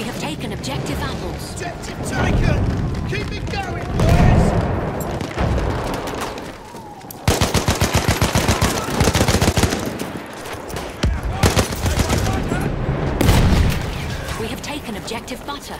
We have taken objective apples. Objective taken! Keep it going, boys! We have taken objective butter.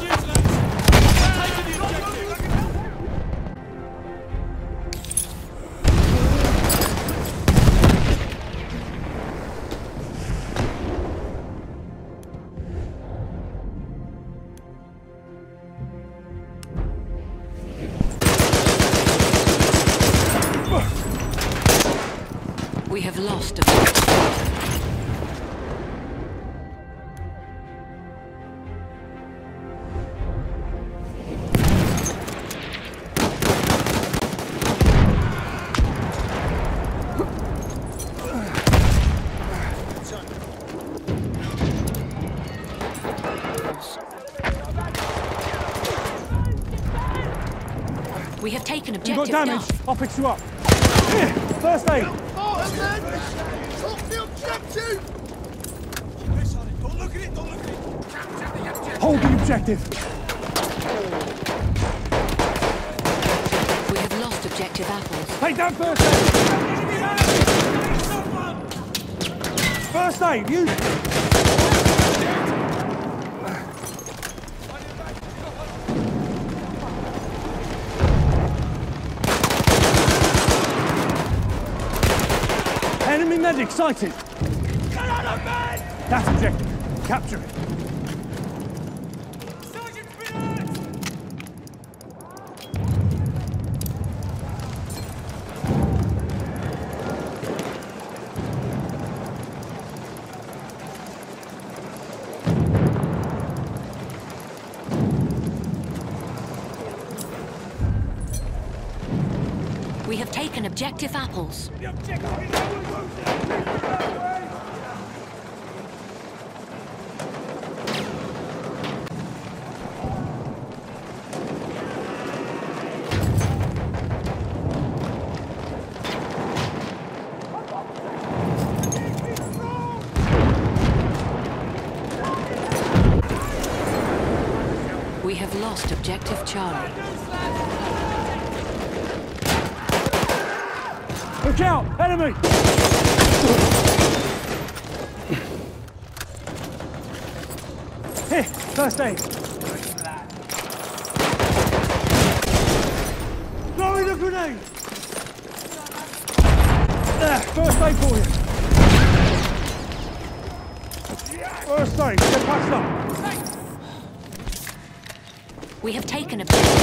We have lost objective. We have taken objective. You've got damage. I'll fix you up. Here, first aid. Martin, then! Top the objective! Don't look at it, don't look at it! Capture the objective! Hold the objective. We have lost objective apples. Take down first aid. First aid, use it. Enemy medic sighted. Get out of bed! That's objective. Capture it. Sergeant Bennett! We have taken objective apples. The objective is We have lost objective Charlie. Look out! Enemy! Here, first aid. Throwing a grenade! There, first aid for you. First aid, get patched up. We have taken objective.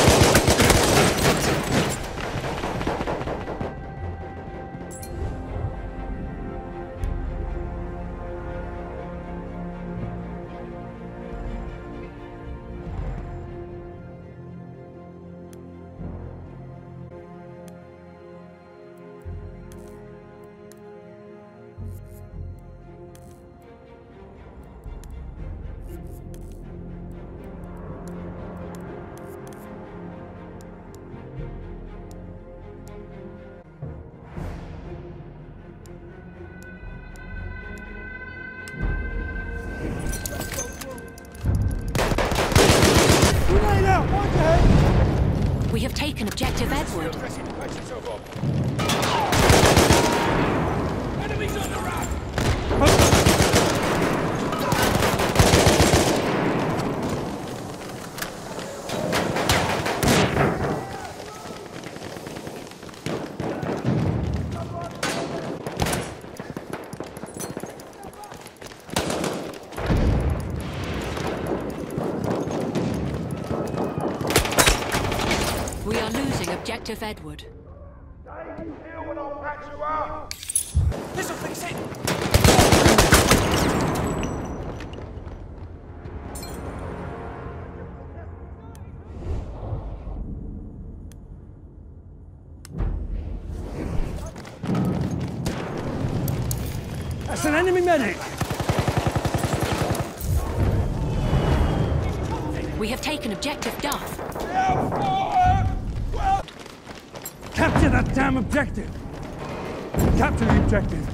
Grenade out! Watch your head! We have taken objective Edward. Enemies on the run! We are losing objective Edward. This'll fix it! That's an enemy medic! We have taken objective Duff. Capture that damn objective! Capture the objective!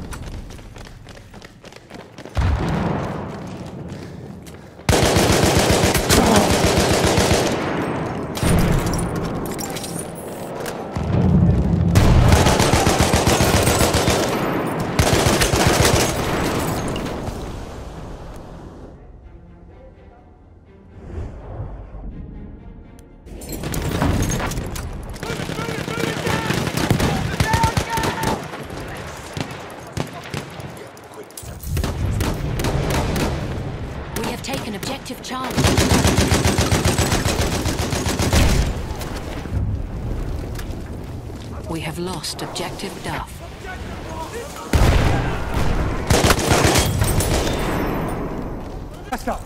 taken objective Charlie. We have lost objective Duff. Let's go.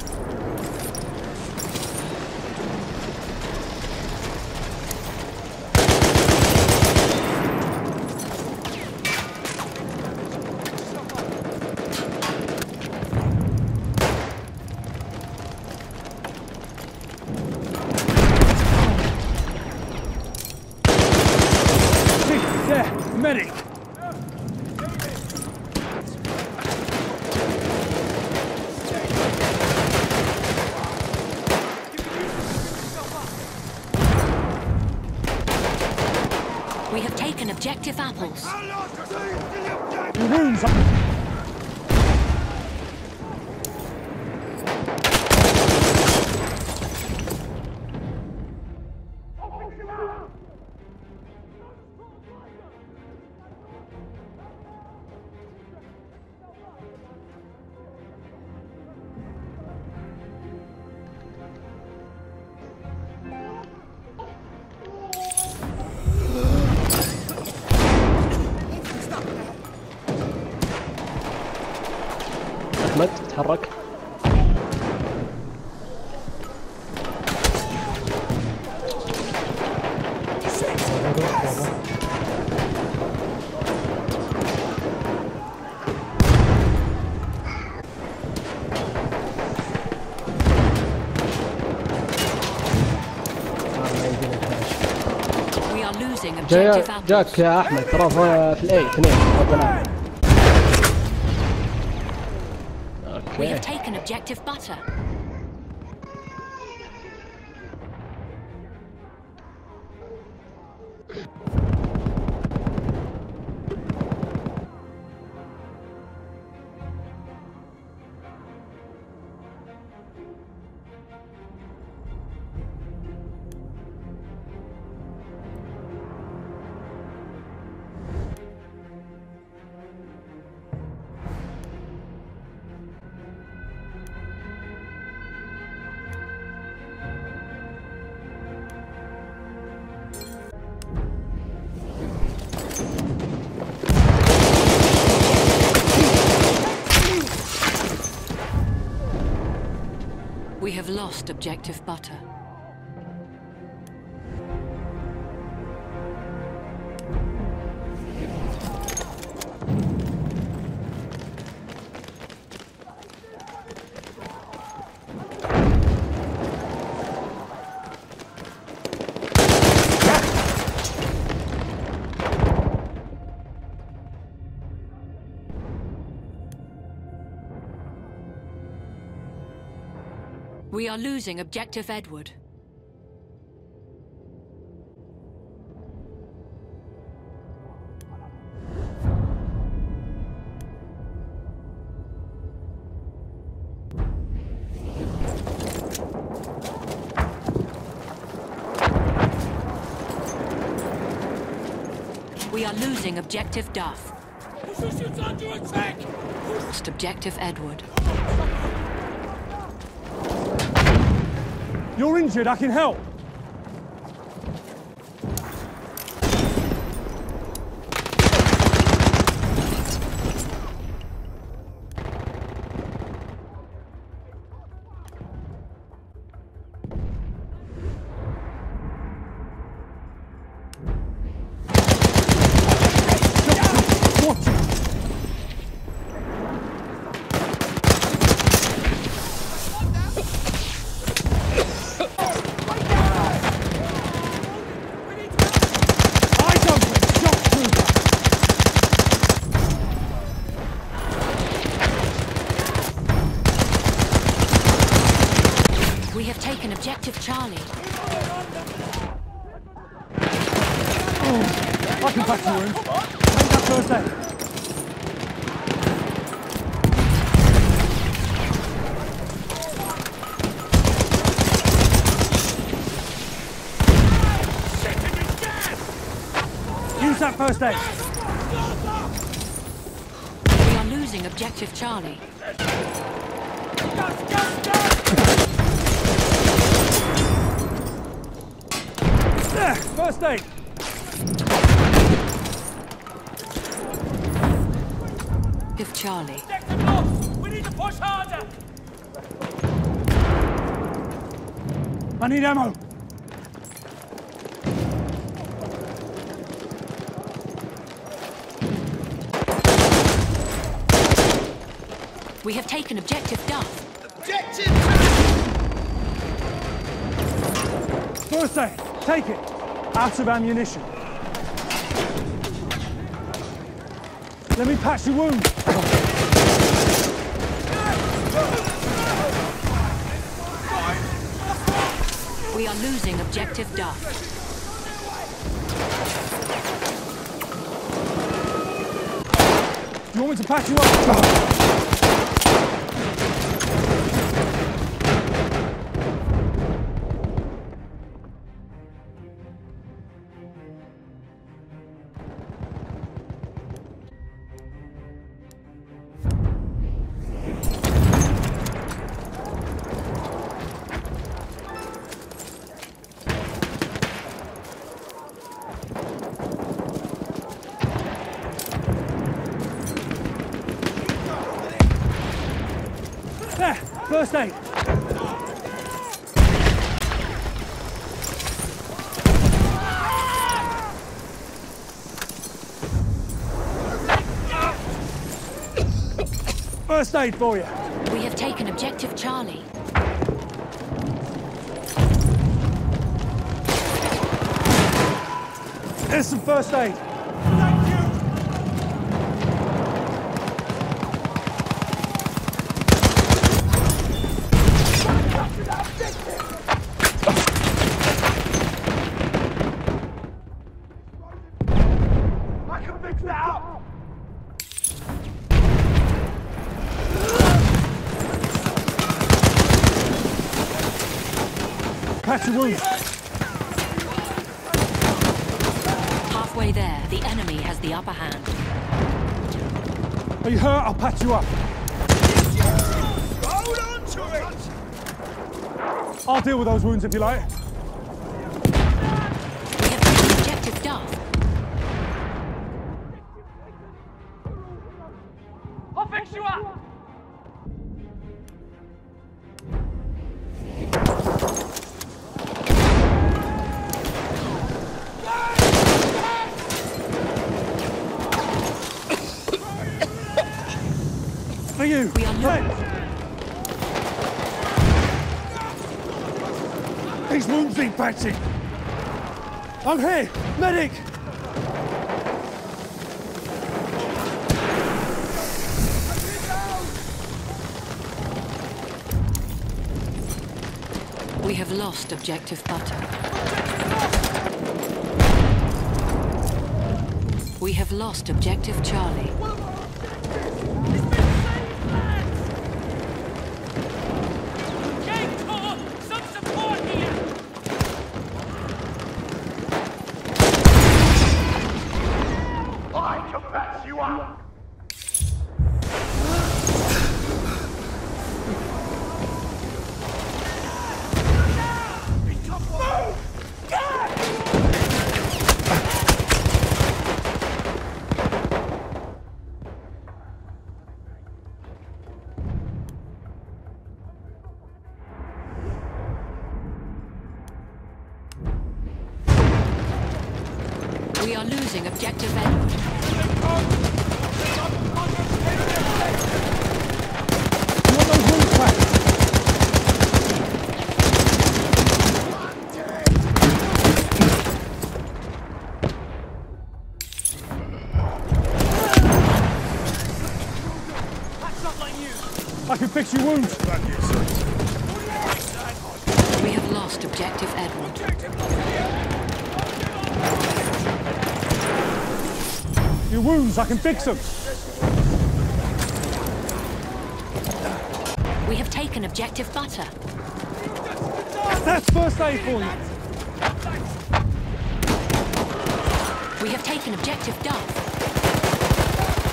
There, medic. We have taken objective apples. Rooms. أحمد تحرك. We are losing objective apples. جاك يا أحمد ترى في الأي اثنين. We have taken objective butter. We have lost objective butter. We are losing objective Edward. We are losing objective Duff. Positions under attack! Lost objective Edward. You're injured, I can help. Watch it. We have taken objective Charlie. I can patch you in. Take that first aid. Use that first aid. We are losing objective Charlie. Gas, gas, gas! There, first aid. Give Charlie. Objective lost! We need to push harder! I need ammo. We have taken objective Duff. Objective! First aid. Take it. Out of ammunition. Let me patch your wound. We are losing objective Duff. You want me to patch you up? There, first aid. First aid for you. We have taken objective Charlie. Here's some first aid. Thank you! I can fix that up! Patch your wound. Halfway there, the enemy has the upper hand. Are you hurt? I'll patch you up. Hold on to it! I'll deal with those wounds if you like. We have taken objective Duff. I'll fix you up! For you. We are Friends. These wounds need patching. I'm here. Medic. We have lost objective Butter. We have lost objective Charlie. Gang Corps! Some support here! I can patch you up! We are losing objective Edward. You want those wounds patched? That's not like you! I can fix your wounds. We have lost objective Edward. Your wounds, I can fix them. We have taken objective Butter. That's first aid for you. We have taken objective Duff.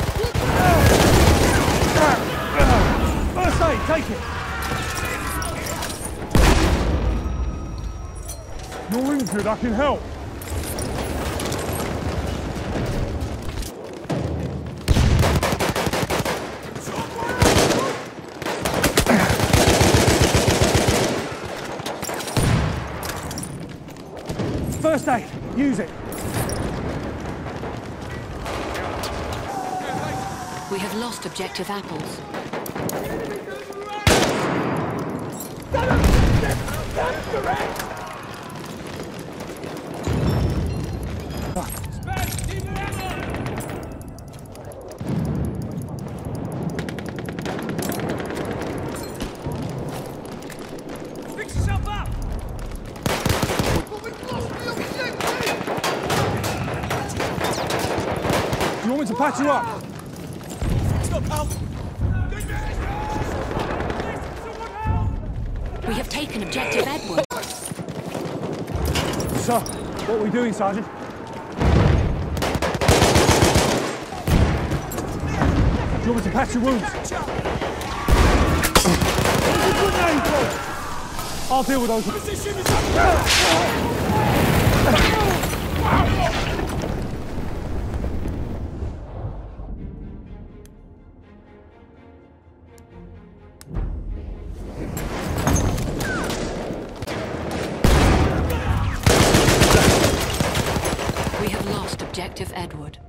First aid, take it. You're injured, I can help. First aid, use it. We have lost objective apples. Fix yourself up! Do you want me to patch you up? Stop, pal! We have taken objective Edward. So, what are we doing, Sergeant? Do you want me to patch your wounds? I'll deal with those. Position is up! We have lost objective Edward.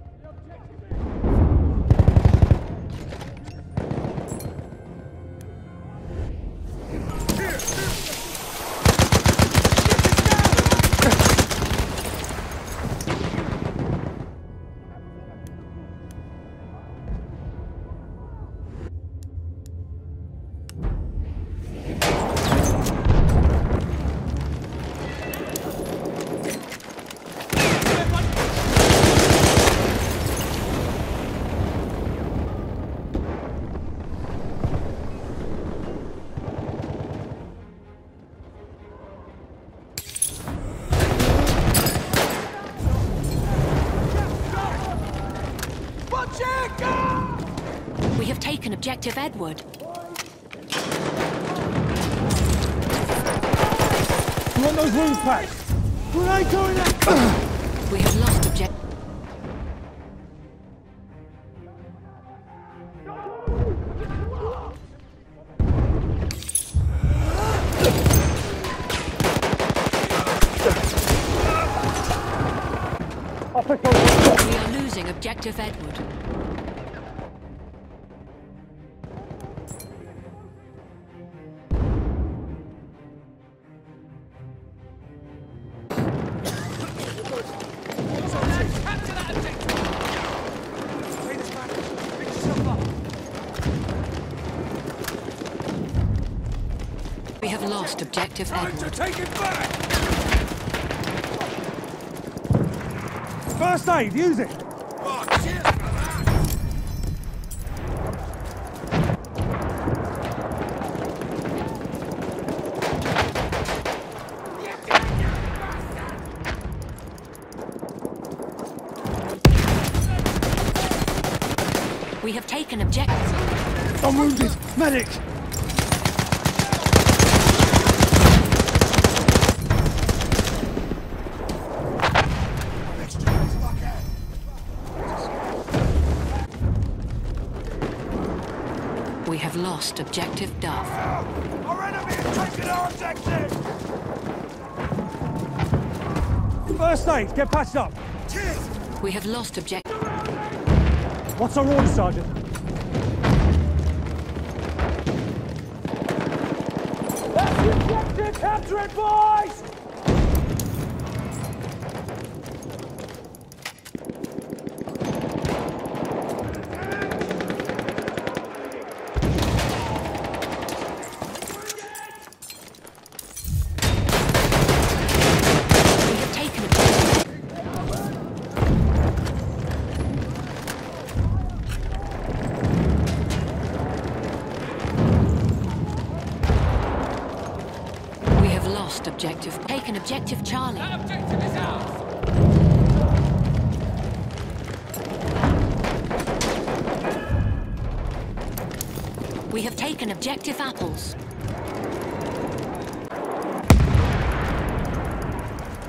We have taken objective Edward. You want those wounds patched? Where are you going at? We have lost objective. We are losing objective Edward. Capture that objective! Take this back. Fix yourself up. We have lost objective Time to Edward. take it back! First aid, use it. Oh, cheers for that! We have taken objective. I'm wounded. Medic. We have lost objective Dove. Our enemy is taking our objective! First aid, get patched up. Cheers! We have lost objective. What's our order, Sergeant? That's the objective! Capture it, boys! We have taken objective. We have lost objective. Taken objective Charlie. That objective is ours! We have taken objective Apples.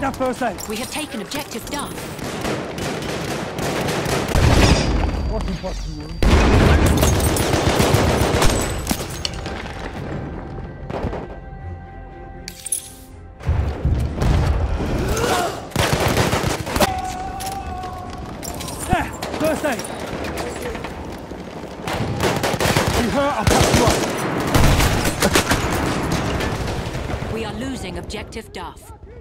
that first aid. We have taken objective Duff. What's impossible? There, first aid. You hurt, I'll patch you up. We are losing objective Duff.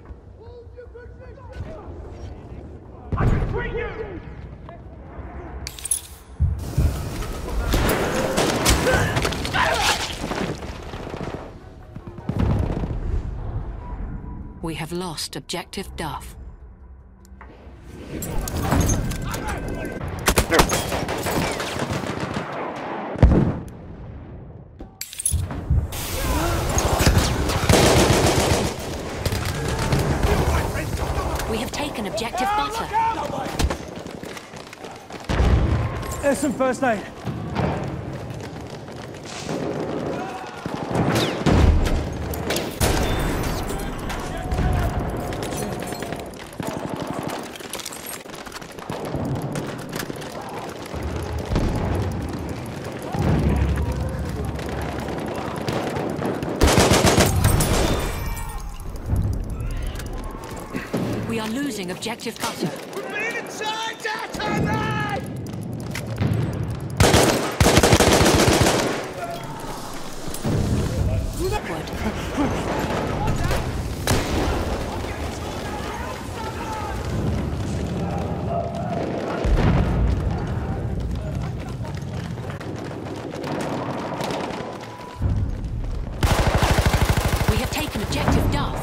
We have lost objective Duff. We have taken objective Butter. There's some first aid. We are losing objective Butter. We're being attacked, Atterbury! We have taken objective Duff.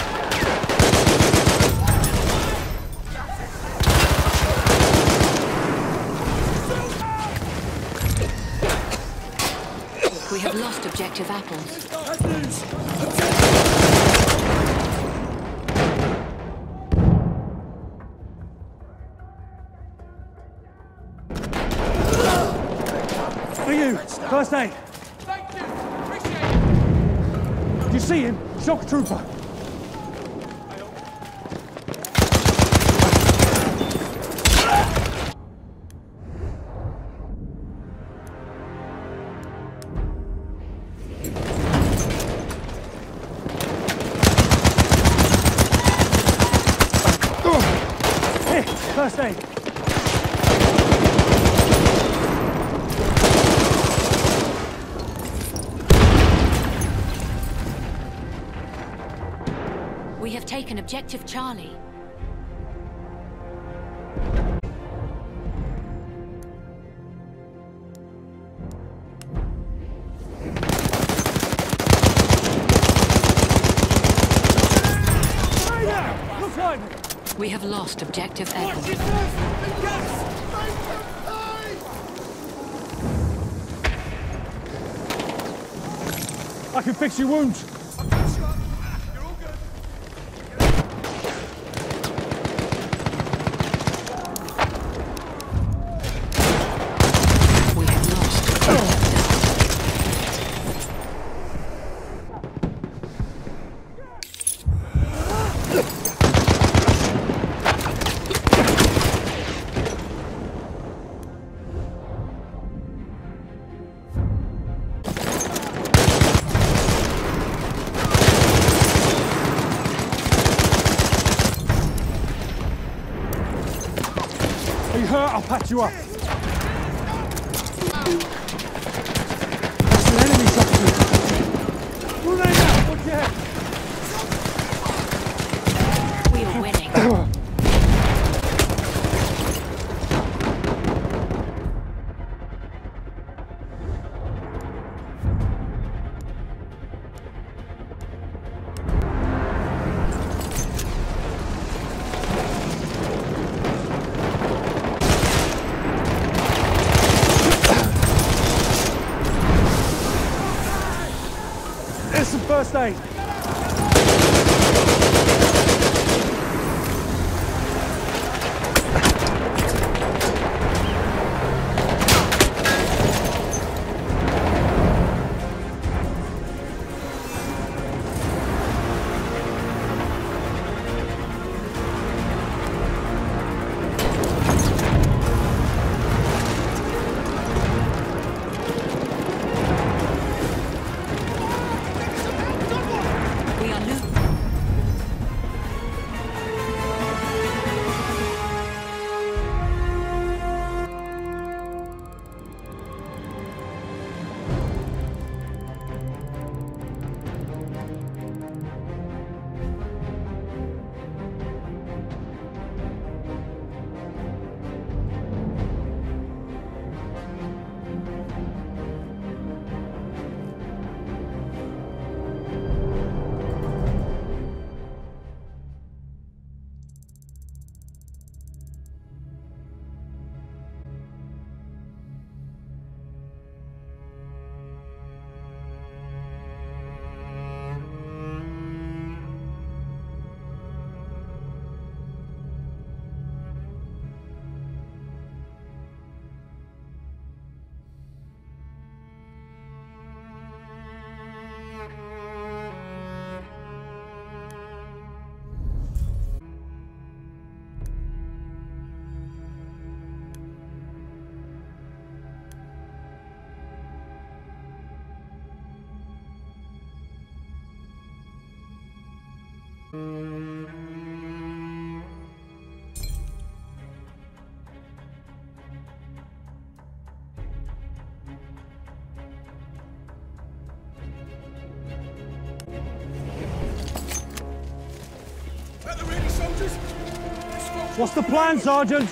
We have lost objective Apples. For you, first aid. Thank you. Appreciate it. Do you see him? Shock trooper. Here, first aid. We have taken objective Charlie. Hey there! Look like it. We have lost objective Echo. I can fix your wounds. You're all good. We have lost objective Are you hurt? I'll patch you up. That's an enemy shot through. Grenade out! Watch your head! We are winning. There's some first aid. What's the plan, Sergeant?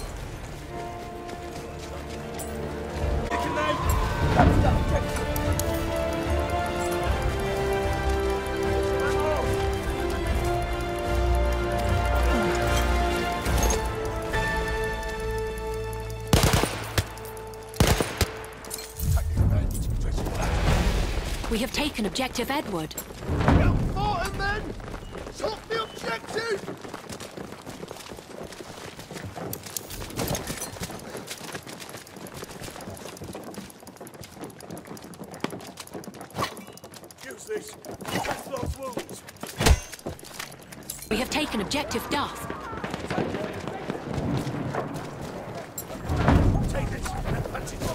We have taken objective Edward. Well fought, men! Top the objective! Use this. Test those wounds. We have taken objective Duff. Take this and punch it.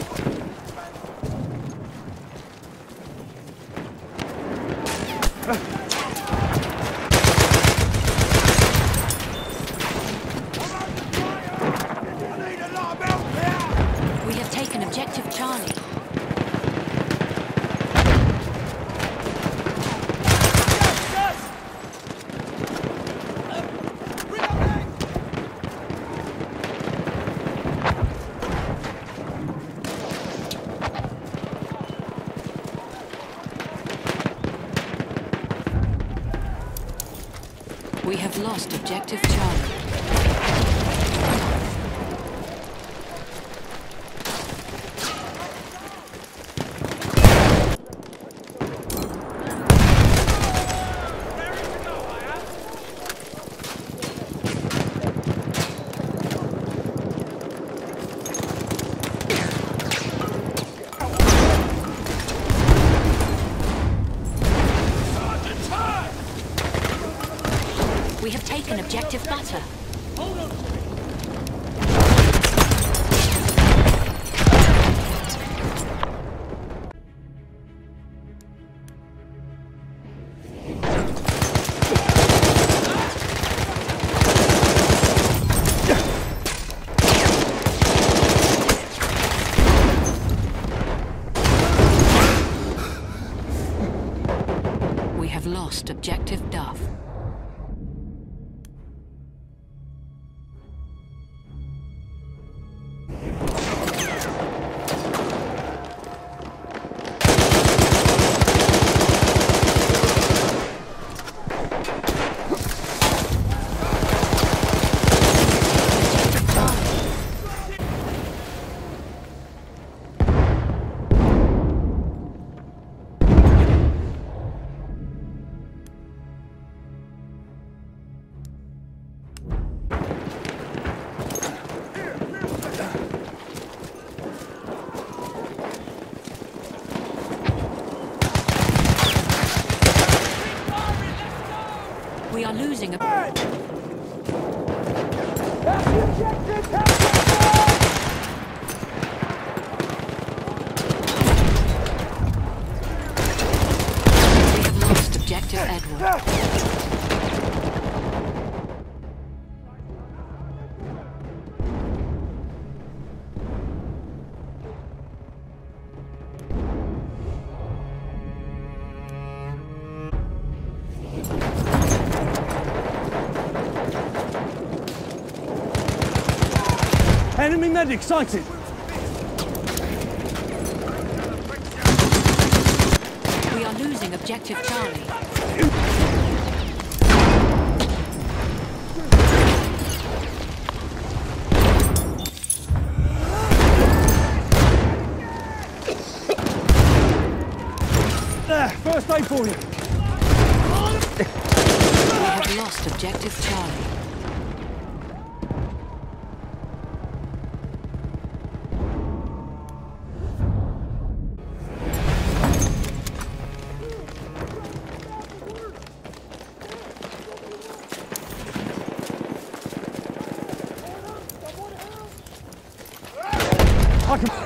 We have taken objective Charlie. We have lost objective Charlie. We have taken objective Butter. We have lost objective Duff. We are losing a... We have lost objective Edward. Enemy medic sighted! We are losing objective Charlie. There, first aid for you. We have lost objective Charlie. I can...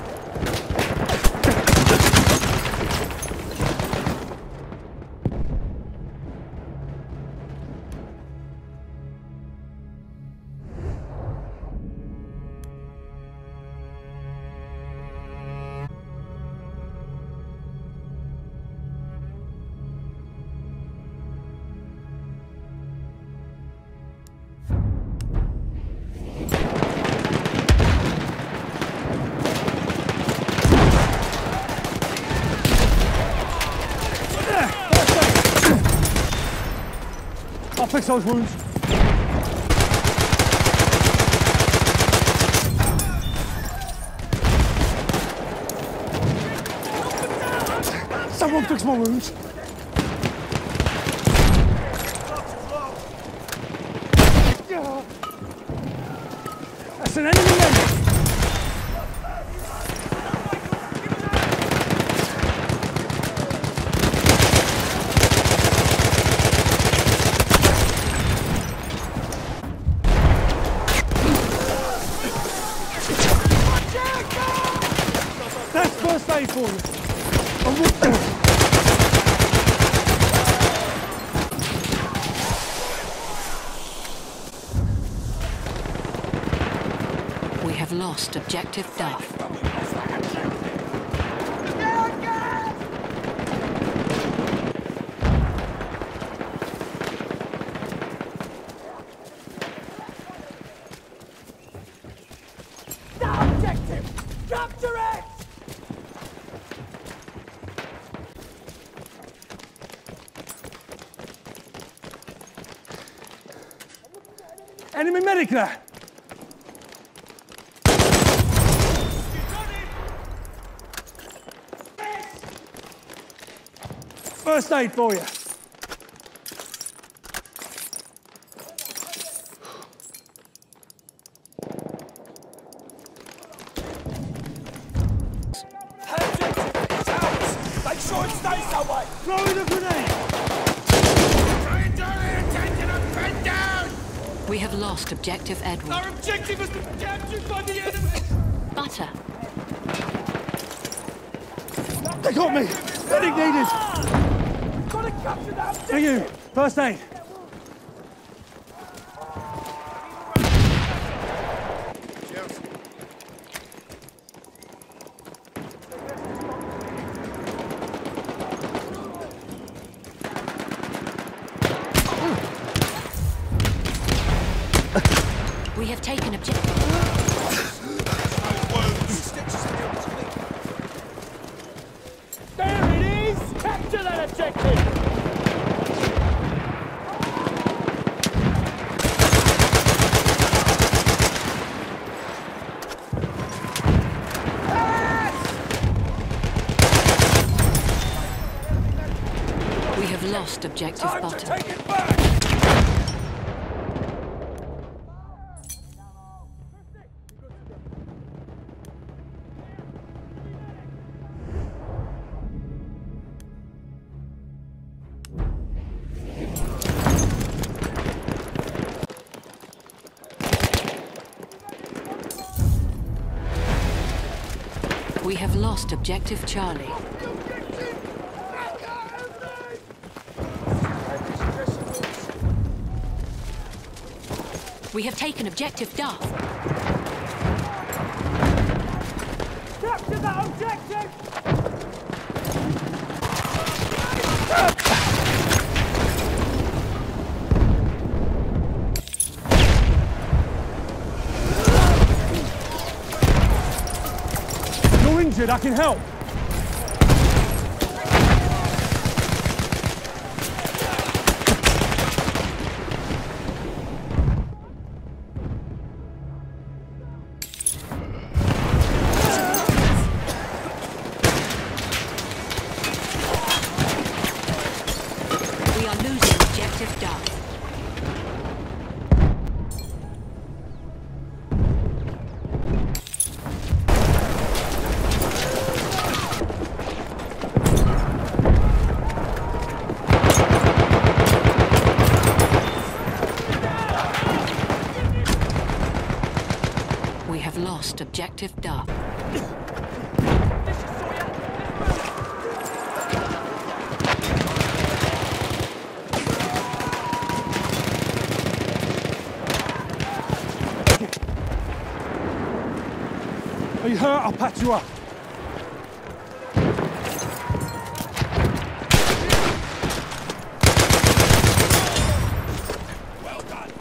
fix those wounds. Someone fix my wounds. That's an enemy medic. That's first aid for you. We have lost objective Duff. Objective! Capture it! Enemy medic there. First aid for you. Make sure it stays that way! Throwing a grenade. Try and turn your attention and bend down! We have lost objective Edward. Our objective has been captured by the enemy! Butter. They got me. Medic needed. Gotta capture that objective! Thank you. First aid. We have taken objective. There it is! Capture that objective! We have lost objective Time to Butter. take it back! We have lost objective Charlie. We have taken objective Duff. Capture that objective! You're injured. I can help. We are losing objective Duff. We have lost objective Duff. Are you hurt? I'll patch you up. Well done!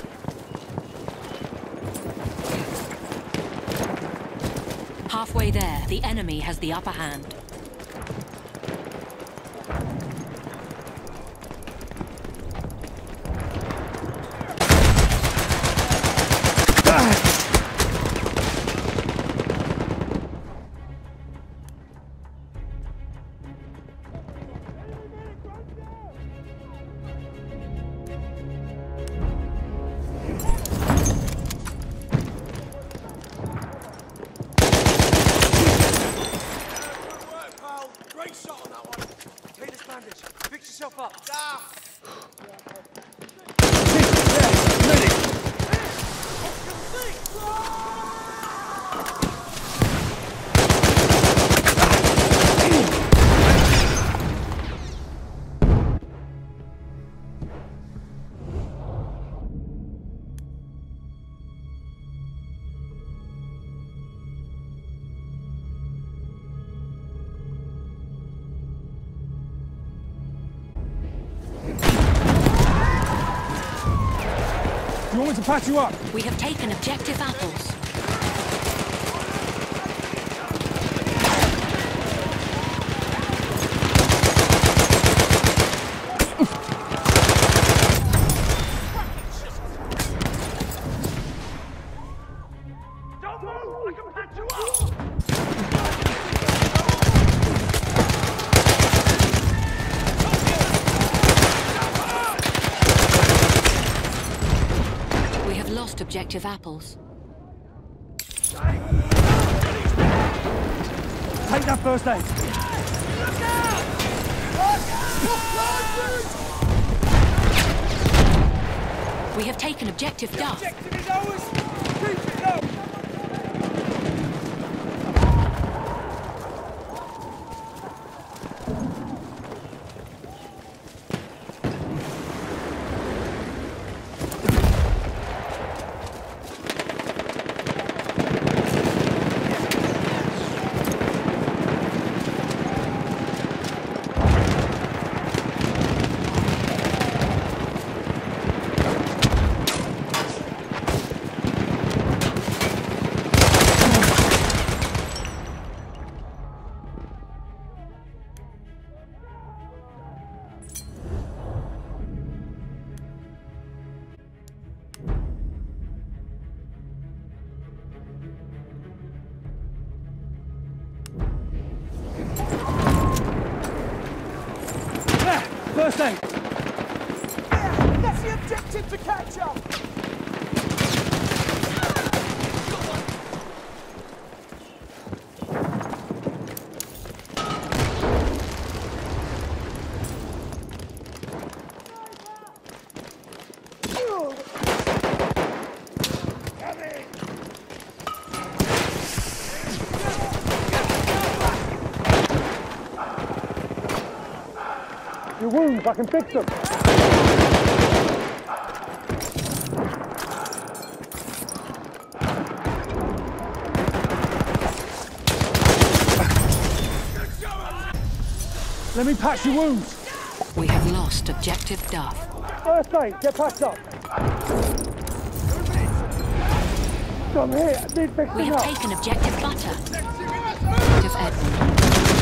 Halfway there, the enemy has the upper hand. Nice shot on that one. Take this bandage. Fix yourself up. Ah! Medic! You want me to patch you up? We have taken objective apples. Don't move! I can patch you up! We have lost objective apples. Take that first aid. We have taken objective Duff. Objective is ours. Keep it up. First aid. That's the objective to catch up. Your wounds, I can fix them. Let me patch your wounds. We have lost objective Duff. First aid, get patched up. I'm here, I need We fixing have up. taken objective Butter. Objective Edward.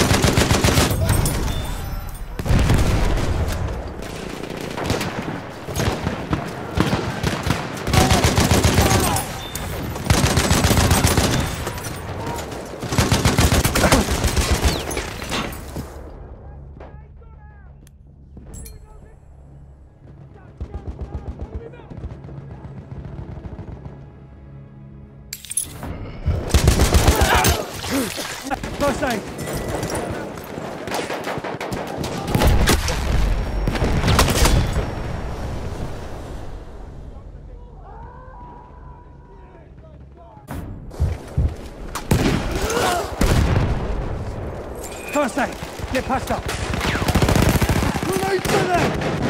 First aid. First aid. Get patched up. Grenade for them!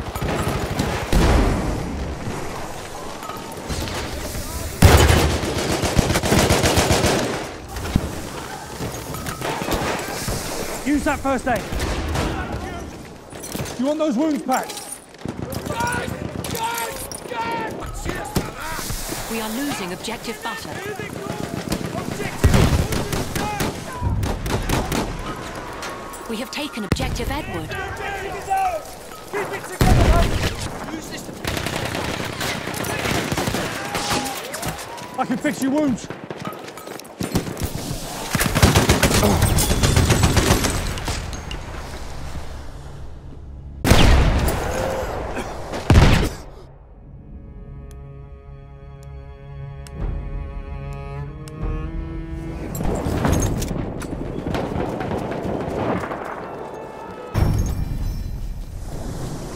Use that first aid. You want those wounds packed? We are losing objective Butter. We have taken objective Edward. Keep it together, use this to... I can fix your wounds.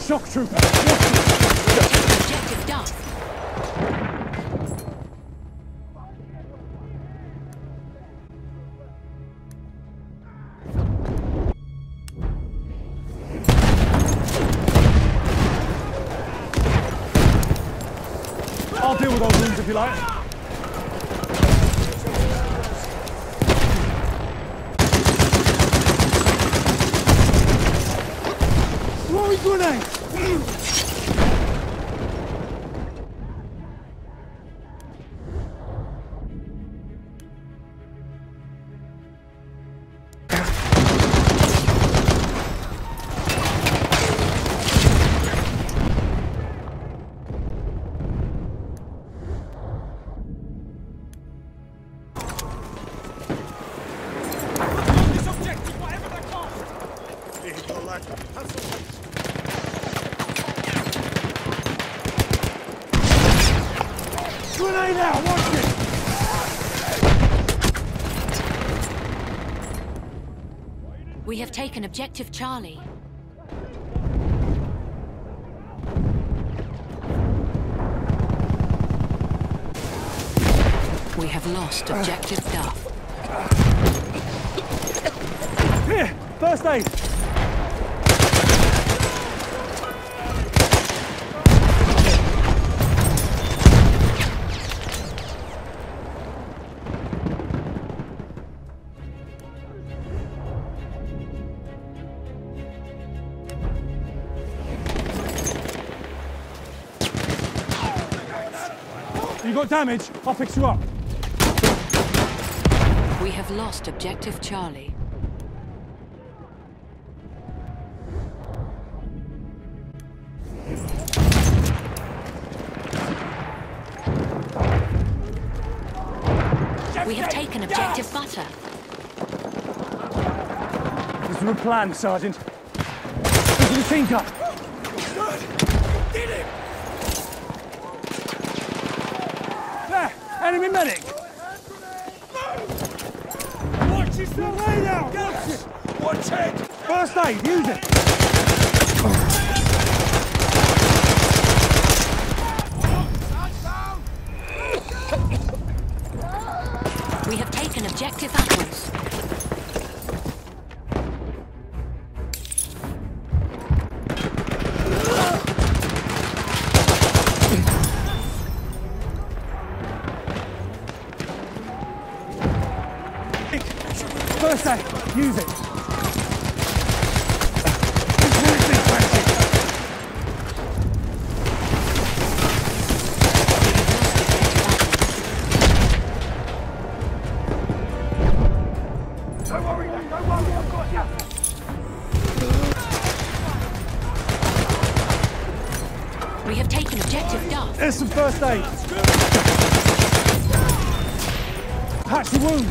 Shock trooper! Objective Duff. I'll deal with those wounds if you like. Throwing grenade! This objective, whatever the cost! Here you go, lad. Have some patience. Grenade out! Watch it! We have taken Objective Charlie. We have lost Objective Duff. Here! First aid! You got damage? I'll fix you up. We have lost Objective Charlie. We have taken Objective Butter. This is a plan, Sergeant. This is a team cut. Get him! There! Enemy medic! Watch his Grenade out! Watch it! Watch it! First aid, use it! We have taken Objective Apples. First aid, use it! Don't worry, I've got you. We have taken Objective Duff. There's some first aid! Patch the wound!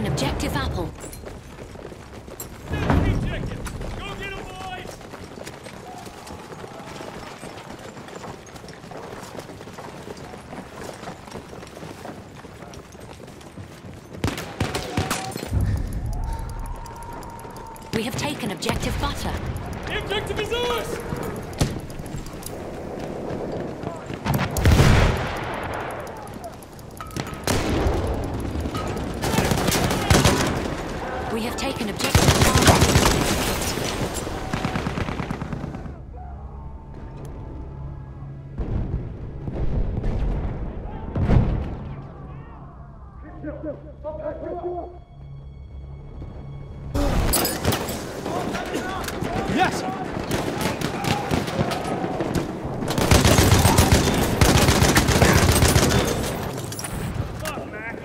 objective apple. Go get him, boys! We have taken objective butter. The objective is ours! We have taken objective Charlie. Yes! Fuck, Mac!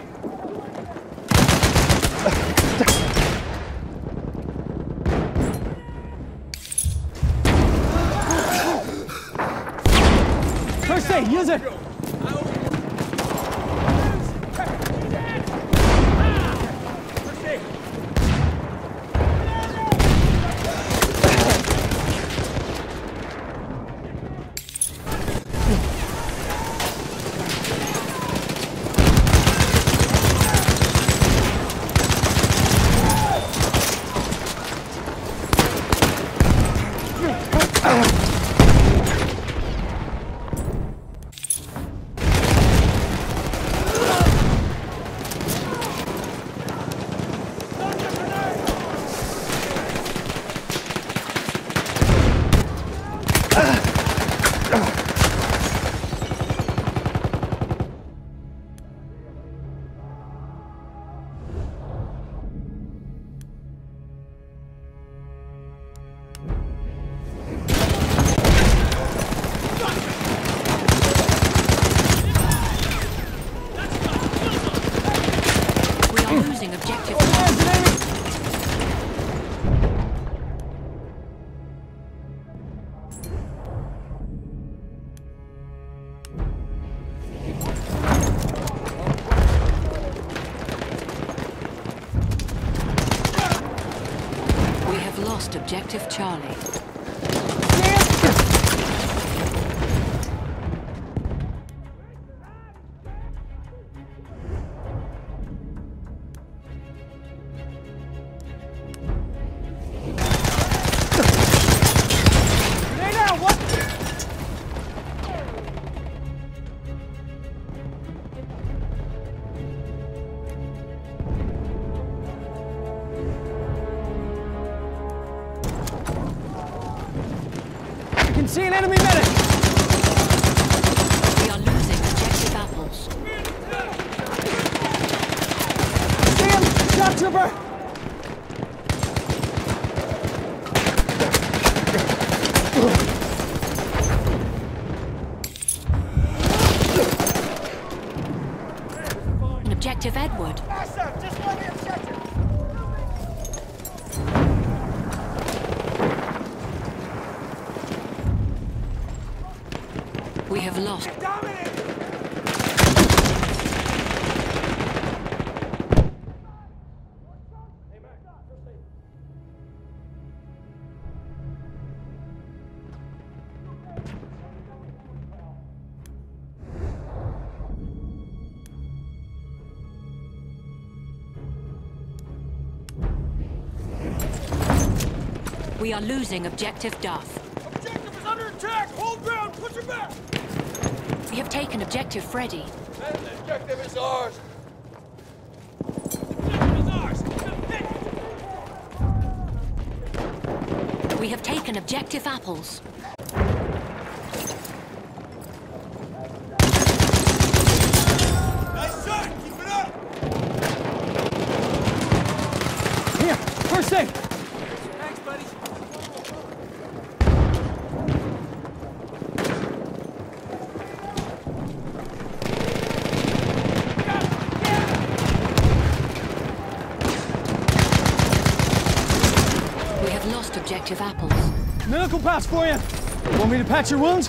First aid, use it! We are losing objective. We have lost objective Charlie. I can see an enemy medic! We are losing objective apples. See him! Shot trooper! An objective Edward. Awesome! Just let me objective! We have lost. We are losing objective Duff. Objective is under attack! Hold ground! Put your back! We have taken objective Freddy. Man, the objective is ours! Objective is ours! We have taken objective apples. Nice shot! Keep it up! Here! First aid! Thanks, buddy. We have lost objective apples. Medical pass for you! Want me to patch your wounds?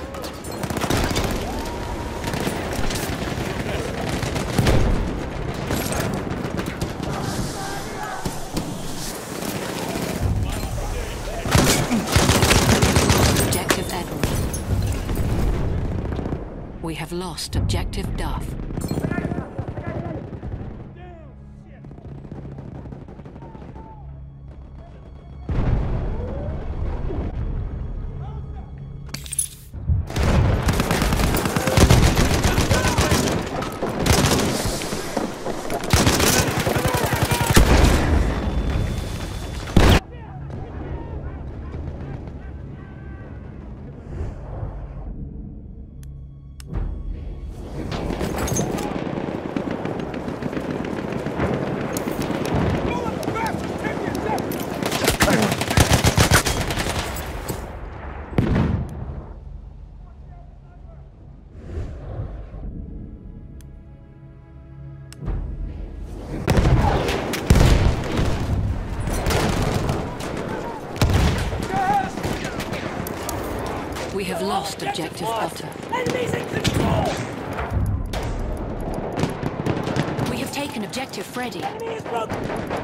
have lost objective Duff. We have lost objective Butter. Enemies in control! We have taken objective Freddy. Enemy is broken!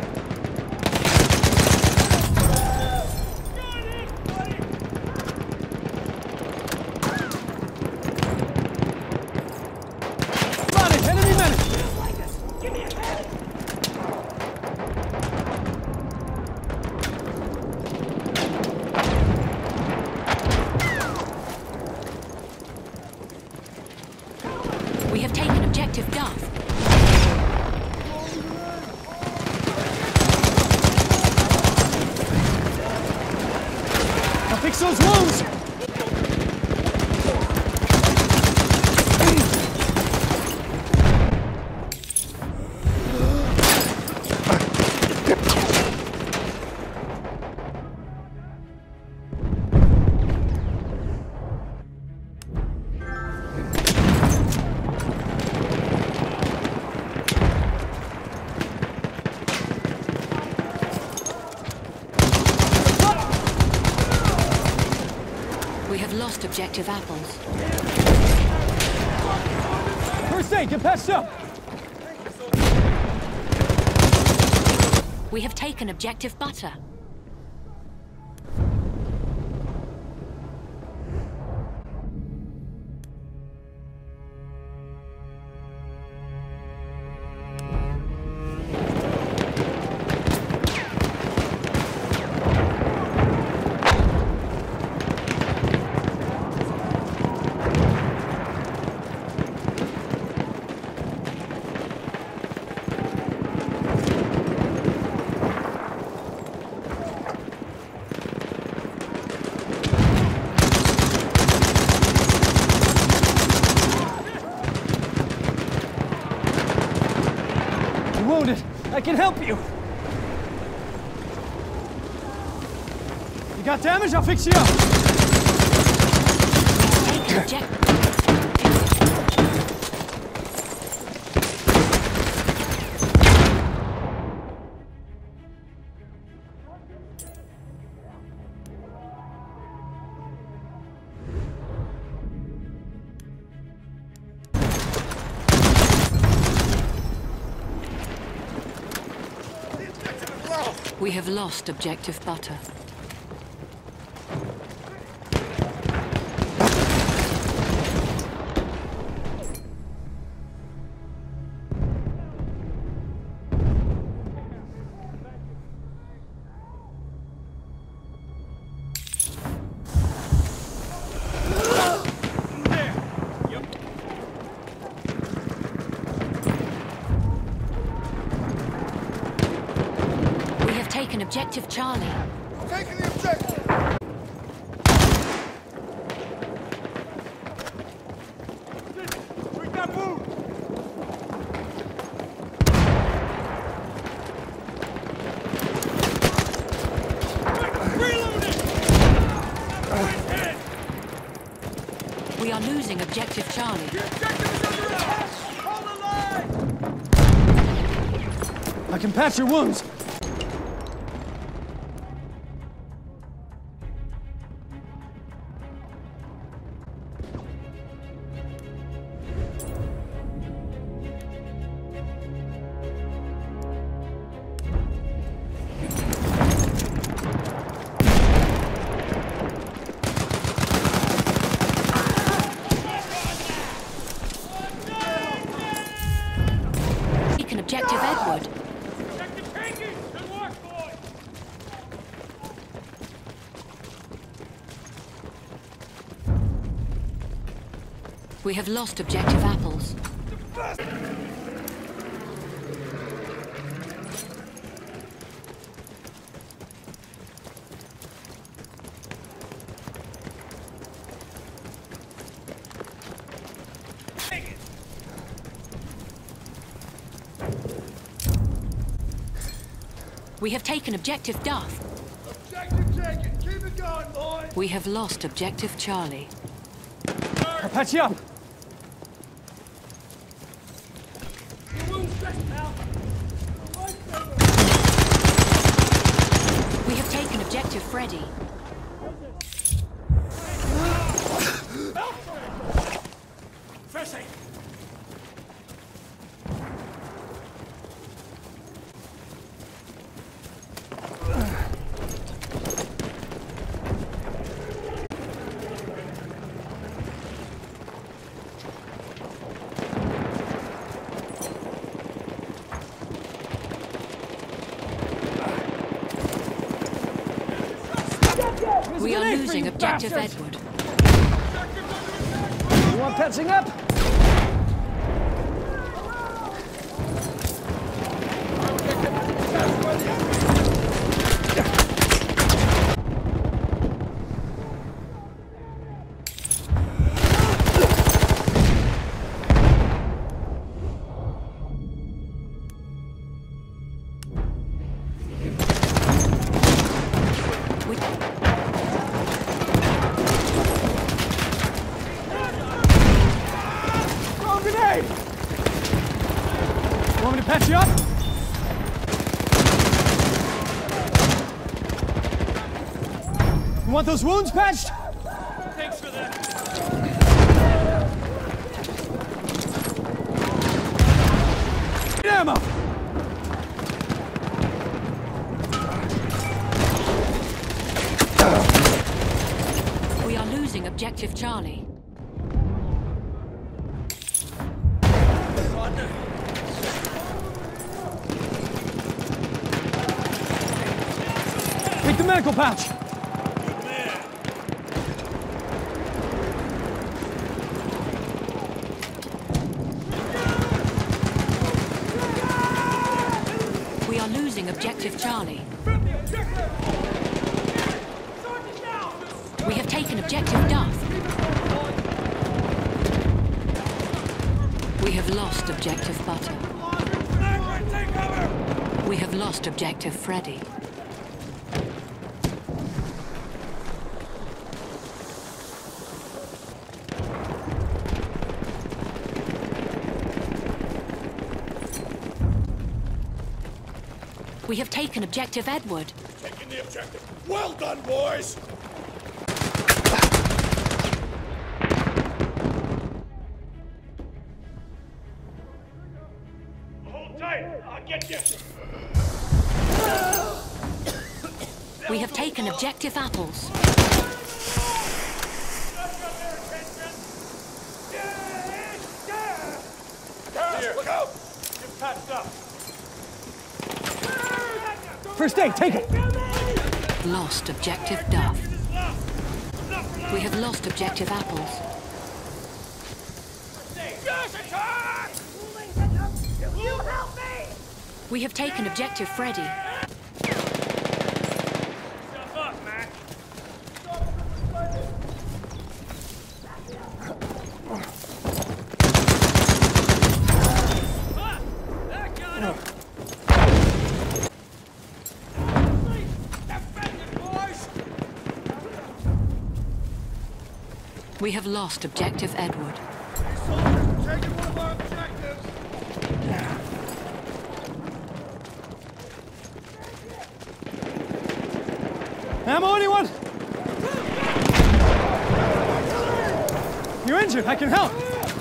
Medic! Enemy medic! Give me a hand! We have taken objective Duff. I'll fix those wounds! We have lost objective Apples. First aid, get patched up! We have taken objective Butter. You're wounded. I can help you. You got damage? I'll fix you up. Taken objective. We have lost objective Butter. We have taken objective Charlie. Taking the objective! Break that boot! We are losing objective Charlie. The objective is under attack! Hold the line! I can patch your wounds. We have lost objective apples. We have taken objective Duff. Objective taken. Keep it going, boys. We have lost objective Charlie. I'll patch you up. Your wound's dressed, pal. We have taken objective Freddy. First aid. We are losing objective Edward. You want patching up? Throw a grenade! Want me to patch you up? You want those wounds patched? Thanks for that. Ammo! We are losing objective Charlie. Take the medical pouch! We are losing objective Charlie. We have taken objective Duff. We have lost objective Butter. We have lost objective Freddy. We have taken objective Edward. Taking the objective. Well done, boys. Hold tight. I'll get you. We have taken objective Apples. Here, look out. Get patched up. First aid, take it! Lost objective Duff. We have lost objective Apples. You help me! We have taken objective Freddy. Stuff up, Mac. That got him! We have lost objective Edward. Soldiers, taking one of our objectives. Ammo, anyone? You're injured, I can help.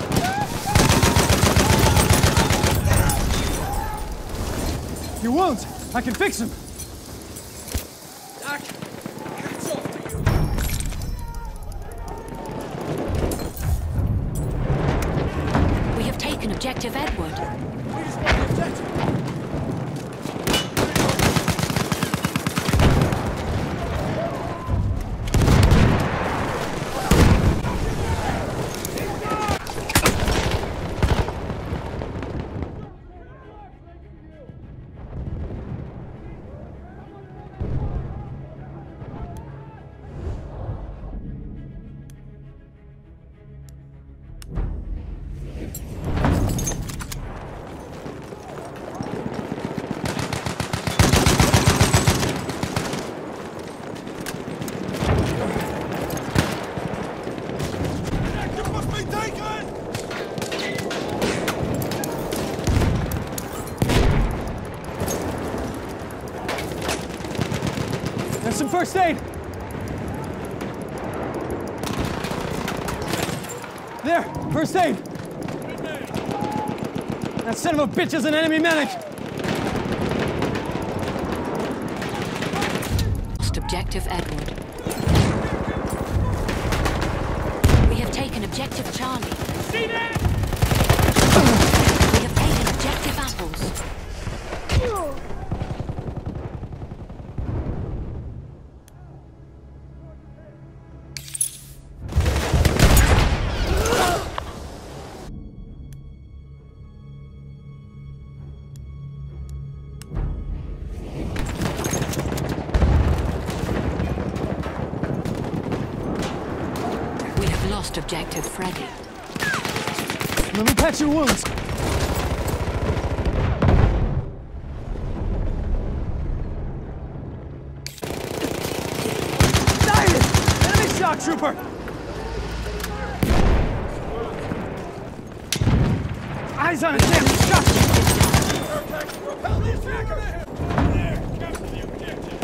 Your wounds, I can fix them. Doc, hats off to you. We have taken objective Edward. We just want the objective. There's some first aid! There! First aid! That son of a bitch is an enemy medic! Lost objective Edward. We have taken objective Charlie. See that? We have taken objective Apples. We have lost objective Freddy. Let me patch your wounds! Died! Enemy shock trooper! Eyes on a damn shock trooper! Repel the attacker! There, capture the objective.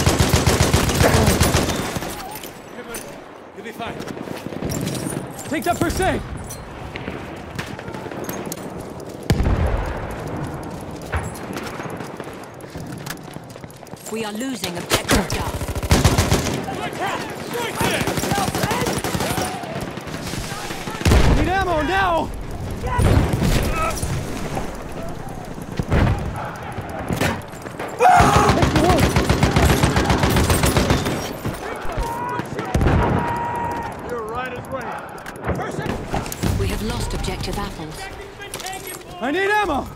You'll be fine. Take that first aid! We are losing objective Duff. Need ammo now! You're right as rain. We have lost objective Apples. I need ammo!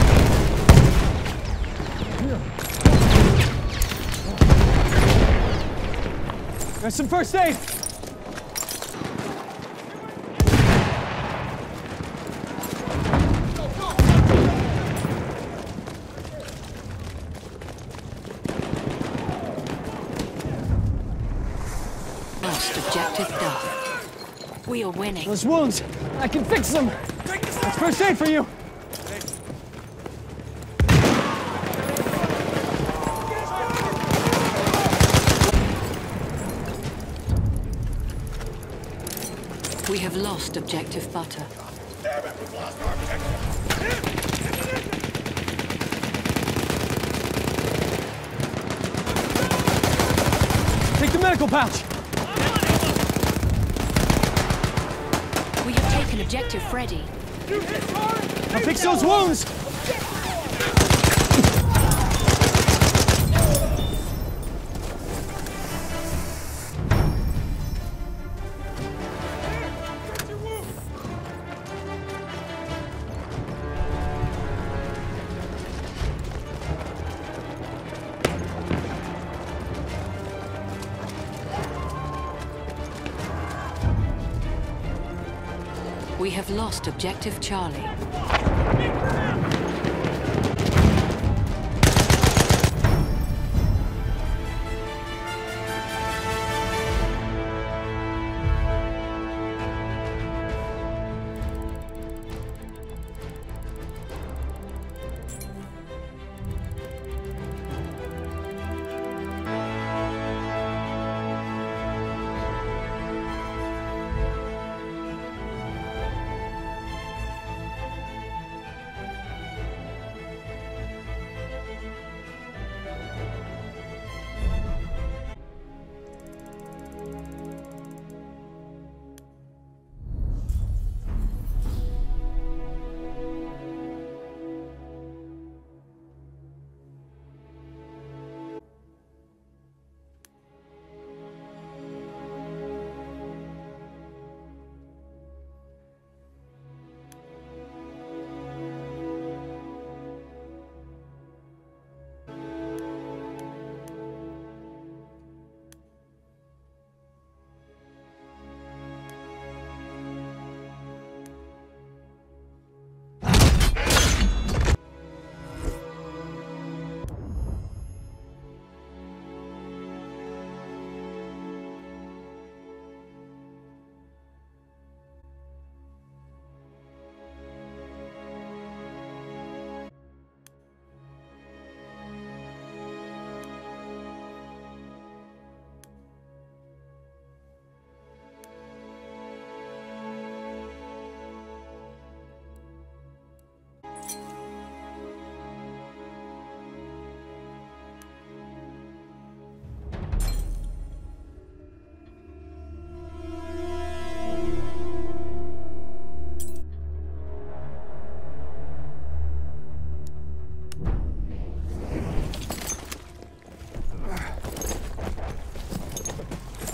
There's some first aid! Lost objective Duff. We are winning. Those wounds, I can fix them! That's first aid for you! We have lost objective Butter. Damn it, we've lost our objective. Take the medical pouch! We have taken objective Freddy. I'll fix those wounds! We have lost objective Charlie.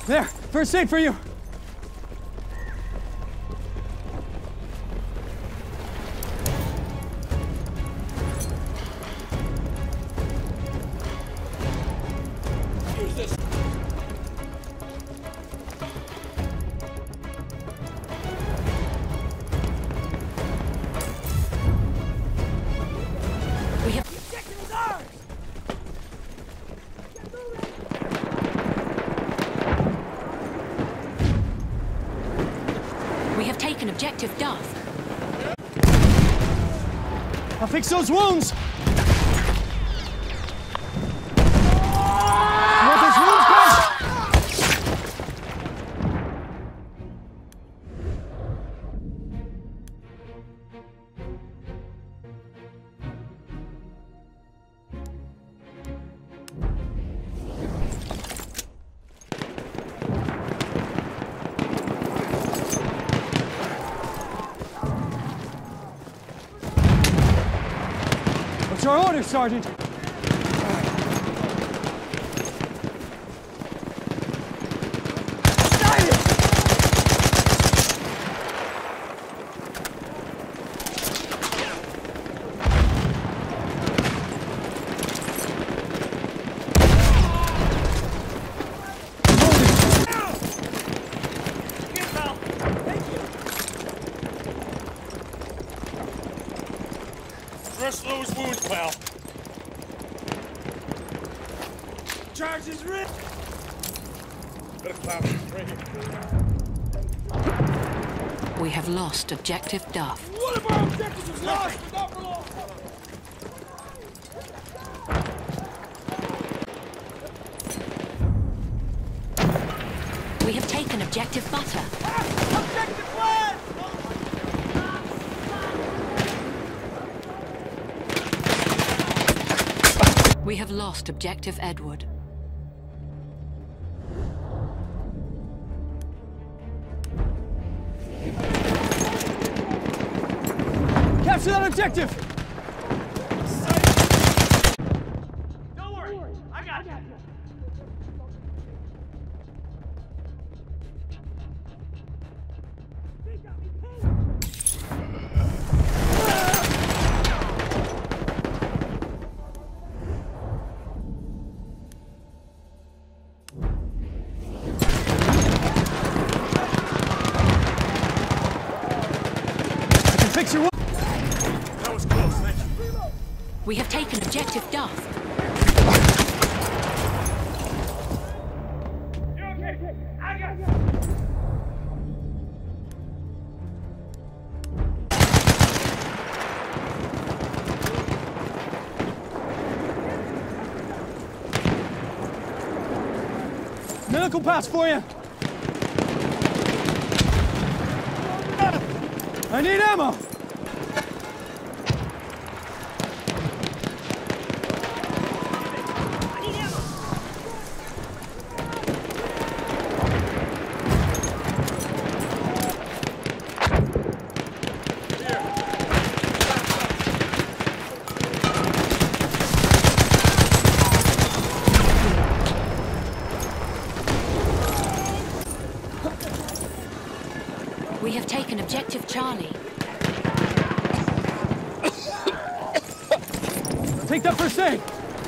There, first aid for you. Use this. We have Objective is ours! taken objective Duff. I'll fix those wounds! You want those wounds, guys? What's our order, Sergeant? Rest those wounds, pal. Charge is ready. Better cloud right here. We have lost objective Duff. One of our objectives was lost, but not for long. We have taken objective Butter. Objective flag! We have lost objective Edward. Capture that objective! Don't worry, I got it. I can fix your wounds! That was close, thank you. We have taken objective Duff. You're okay. I got you. Medical pass for you! I need ammo! We have taken objective Charlie. Take that first aid!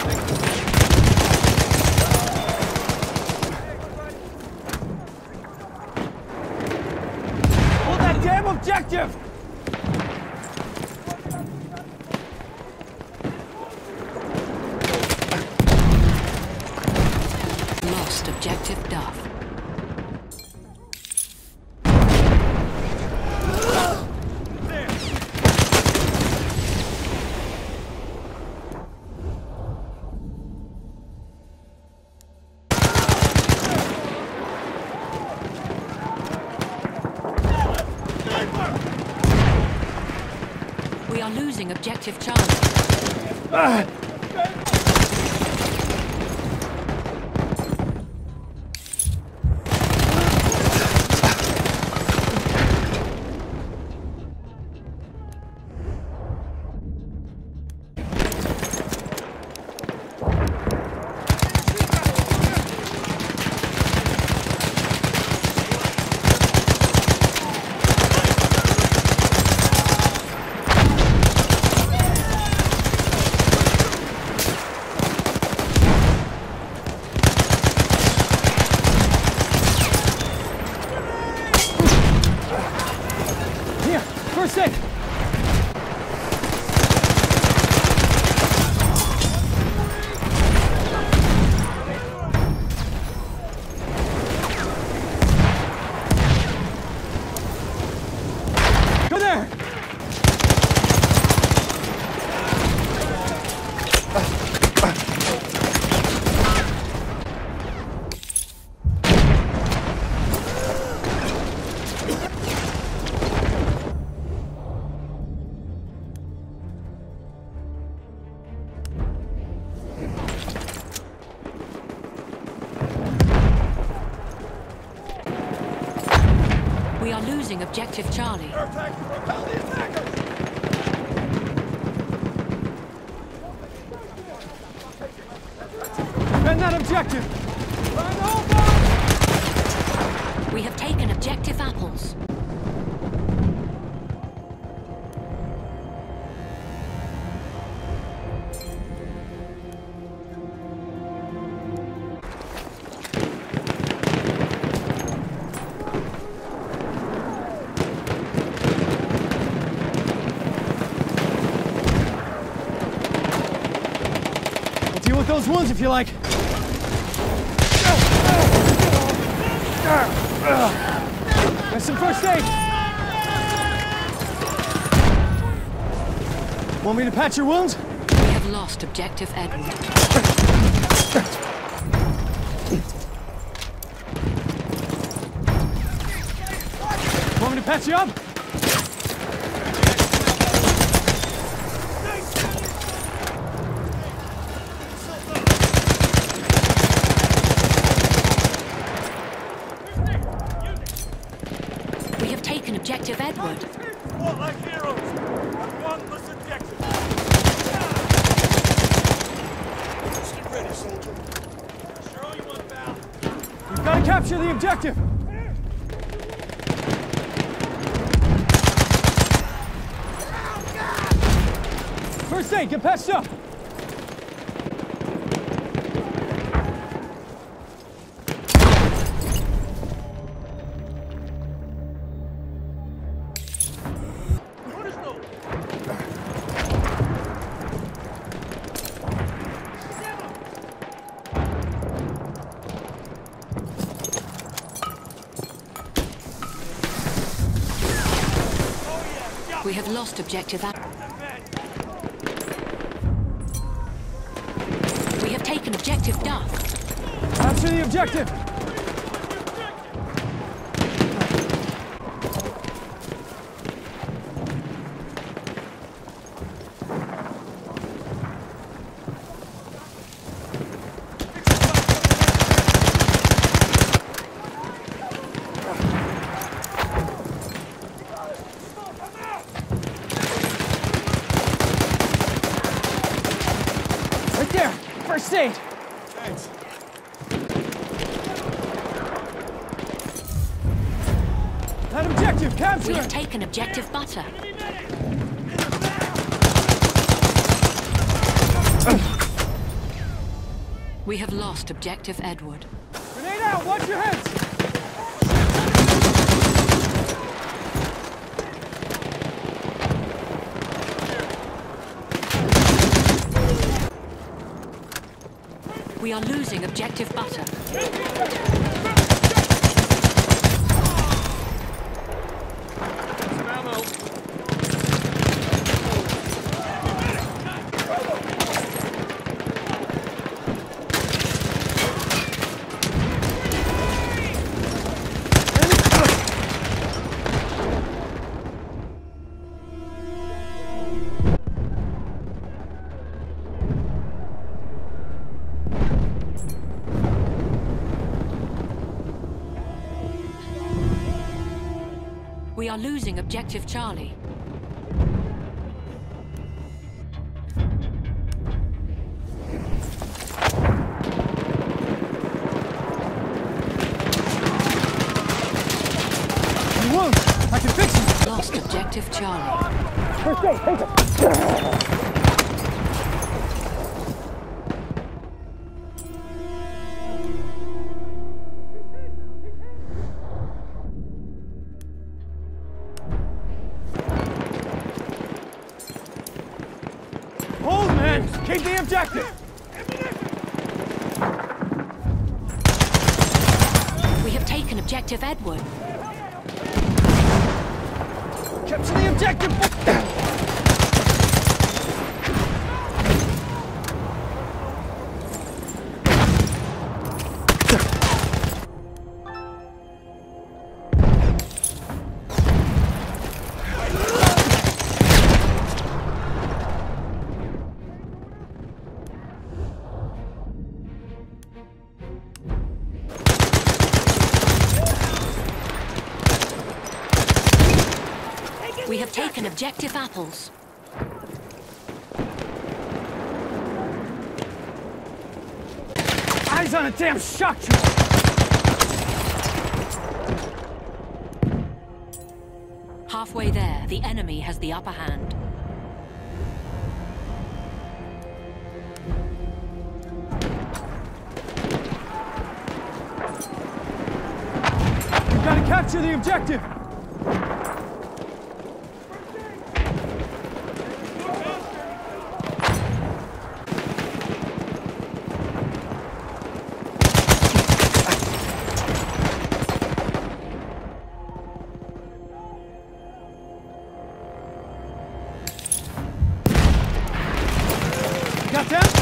Hold that damn objective! Lost objective Duff. We are losing objective Charlie. losing objective Charlie. Air attack! Repel the attackers! Defend that objective! We have taken objective apples. We'll deal with those wounds if you like. There's some first aid. Want me to patch your wounds? We have lost objective Edward. Want me to patch you up? We have taken objective Edward. Fought like heroes. One plus objective. Get ready, soldier. Sure all you want, pal. We've got to capture the objective. First aid, get patched up. We have lost objective apples. We have taken objective Duff. Capture the objective. Right there. First aid. Thanks. That objective, capture We have it. taken objective Butter. We have lost objective Edward. Grenade out, watch your heads. We are losing objective Butter. Some ammo. We are losing objective Charlie. You won't. I can fix it. Lost objective Charlie. First aid, take it. Hold, man. Keep the objective. We have taken objective Edward. Capture the objective. We have taken objective apples. Eyes on a damn shock troop! Halfway there, the enemy has the upper hand. We've got to capture the objective! Got that?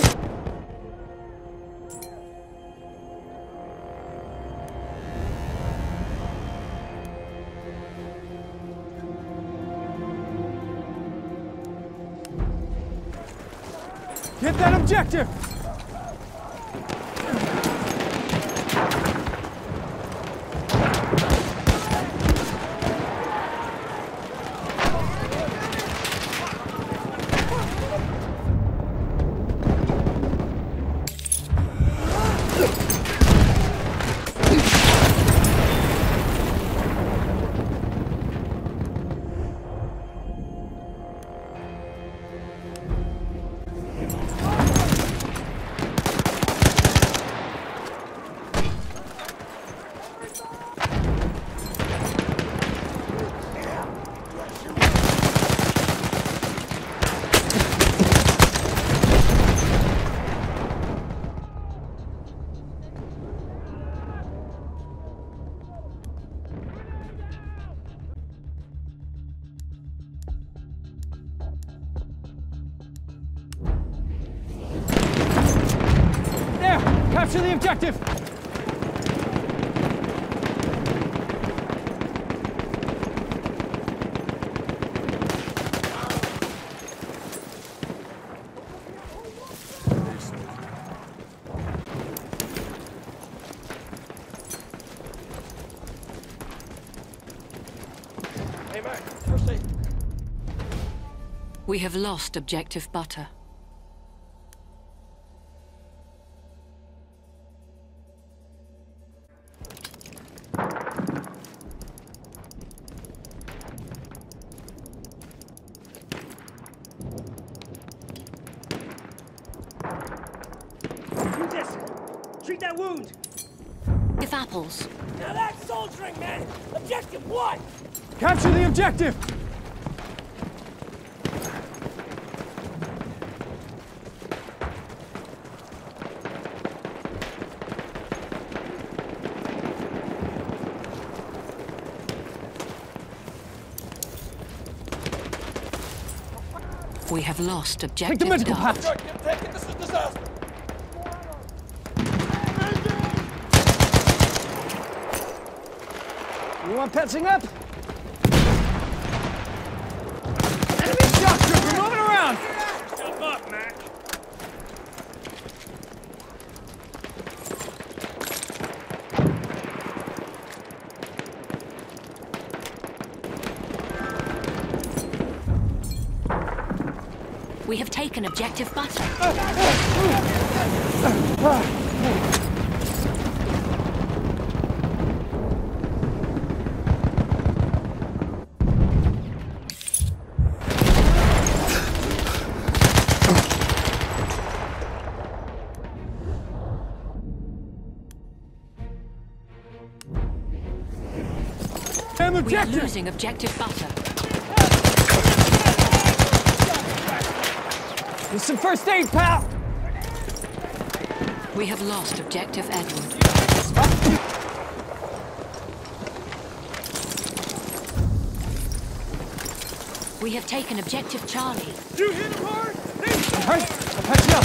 Get that objective! Capture the objective! Hey, Mac, first aid. We have lost objective butter. Do this! Treat that wound! If apples. Now that's soldiering, man! Objective what? Capture the objective! We have lost Take objective the medical Duff. patch! Take it, this is disaster! You want patching up? Enemy shock trooper moving around! Jump up, Mac! We have taken objective butter. Damn We are objective! losing objective butter. Need some first aid, pal! We have lost objective Edward. We have taken objective Charlie. You hit him hard! Alright, I'll patch you up!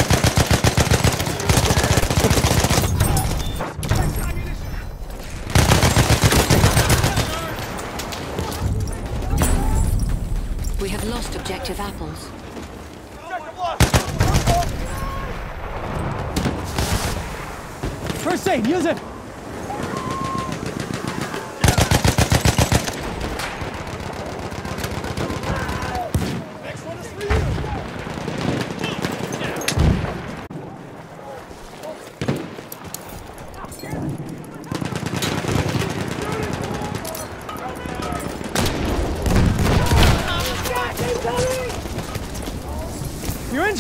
We have lost objective apples. First aid, use it!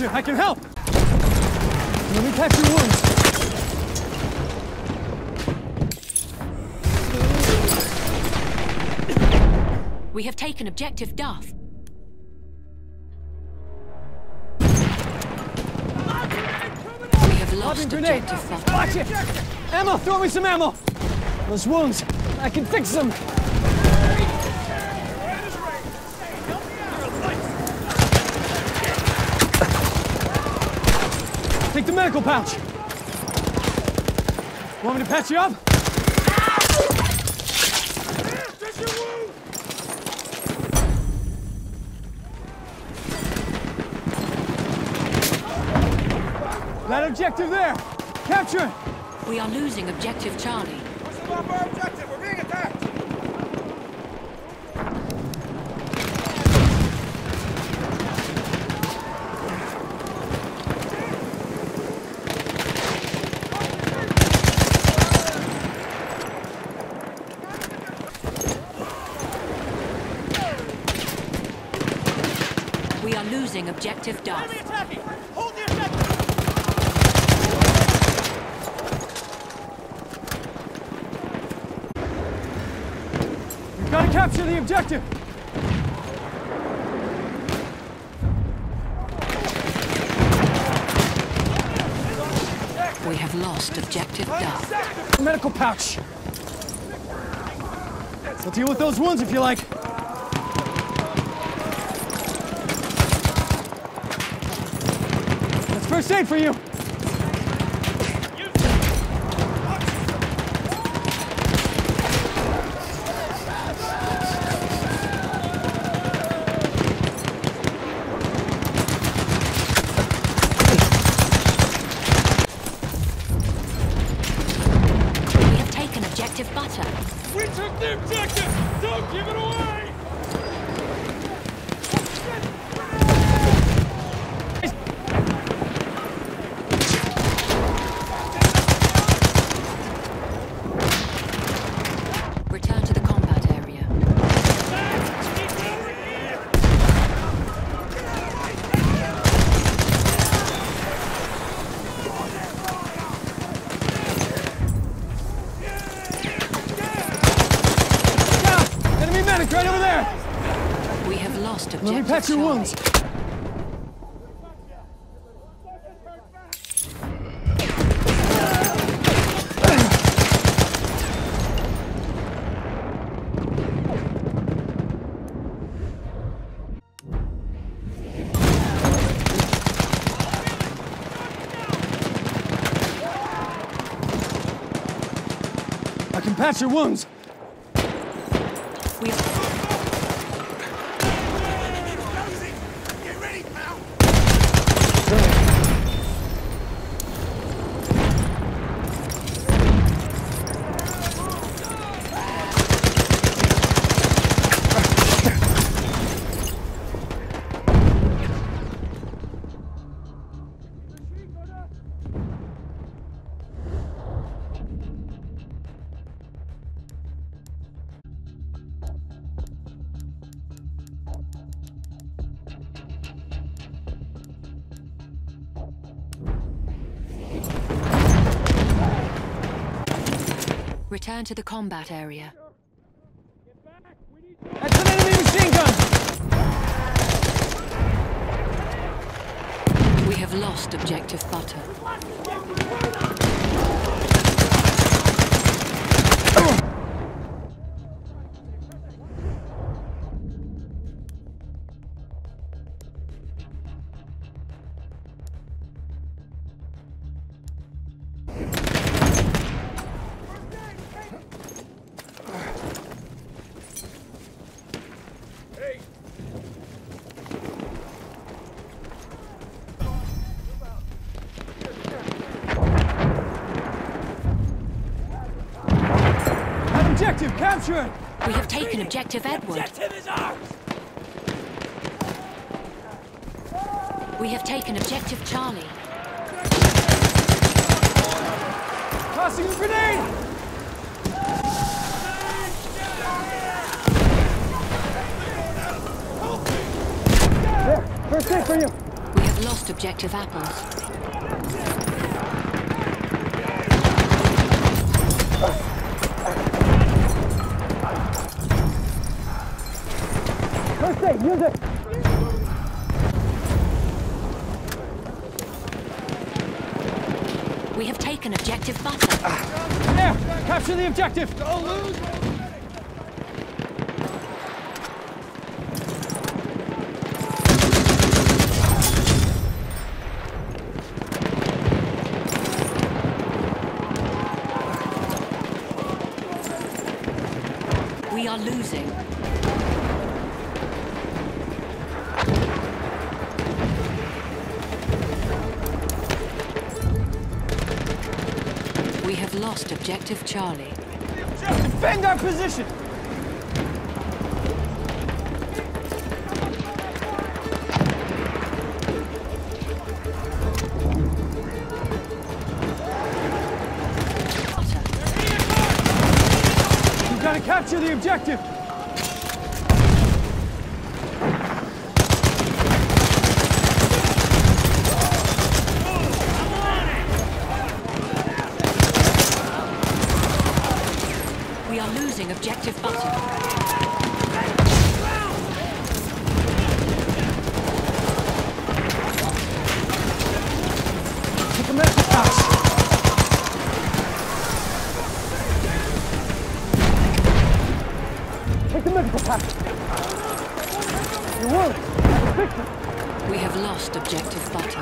you. I can help. Let me patch your wounds. We have taken objective Duff. We have lost Grenade. objective Butter. Watch it. Ammo. Throw me some ammo. Those wounds. I can fix them. Take the medical pouch. Want me to patch you up? That objective there. Capture it. We are losing objective Charlie. What's about our objective? We're being attacked. We are losing objective Duff. attacking! Hold the objective! We've got to capture the objective. We have lost objective Duff. Medical pouch. We'll deal with those wounds if you like. That's first aid for you. We have taken objective Butter. We took the objective! Don't give it away! Return to the combat area. Yeah, enemy medic right over there. We have lost objective Let me patch your Charlie. wounds. I can patch your wounds. We have Get ready, pal. return to the combat area. That's an enemy machine gun! We have lost objective Butter. Objective, capture it! We have taken objective Edward. Objective is ours! We have taken objective Charlie. Tossing a grenade! There, first aid for you! We have lost lost objective apples. We have taken objective butter. There! Capture the objective! Don't lose! We are losing. We have lost objective Charlie. Defend our position! Butter. We've got to capture the objective! We are losing objective butter. Take a medical patch! Take the medical patch! You're wounded! Fix it! We have lost objective butter.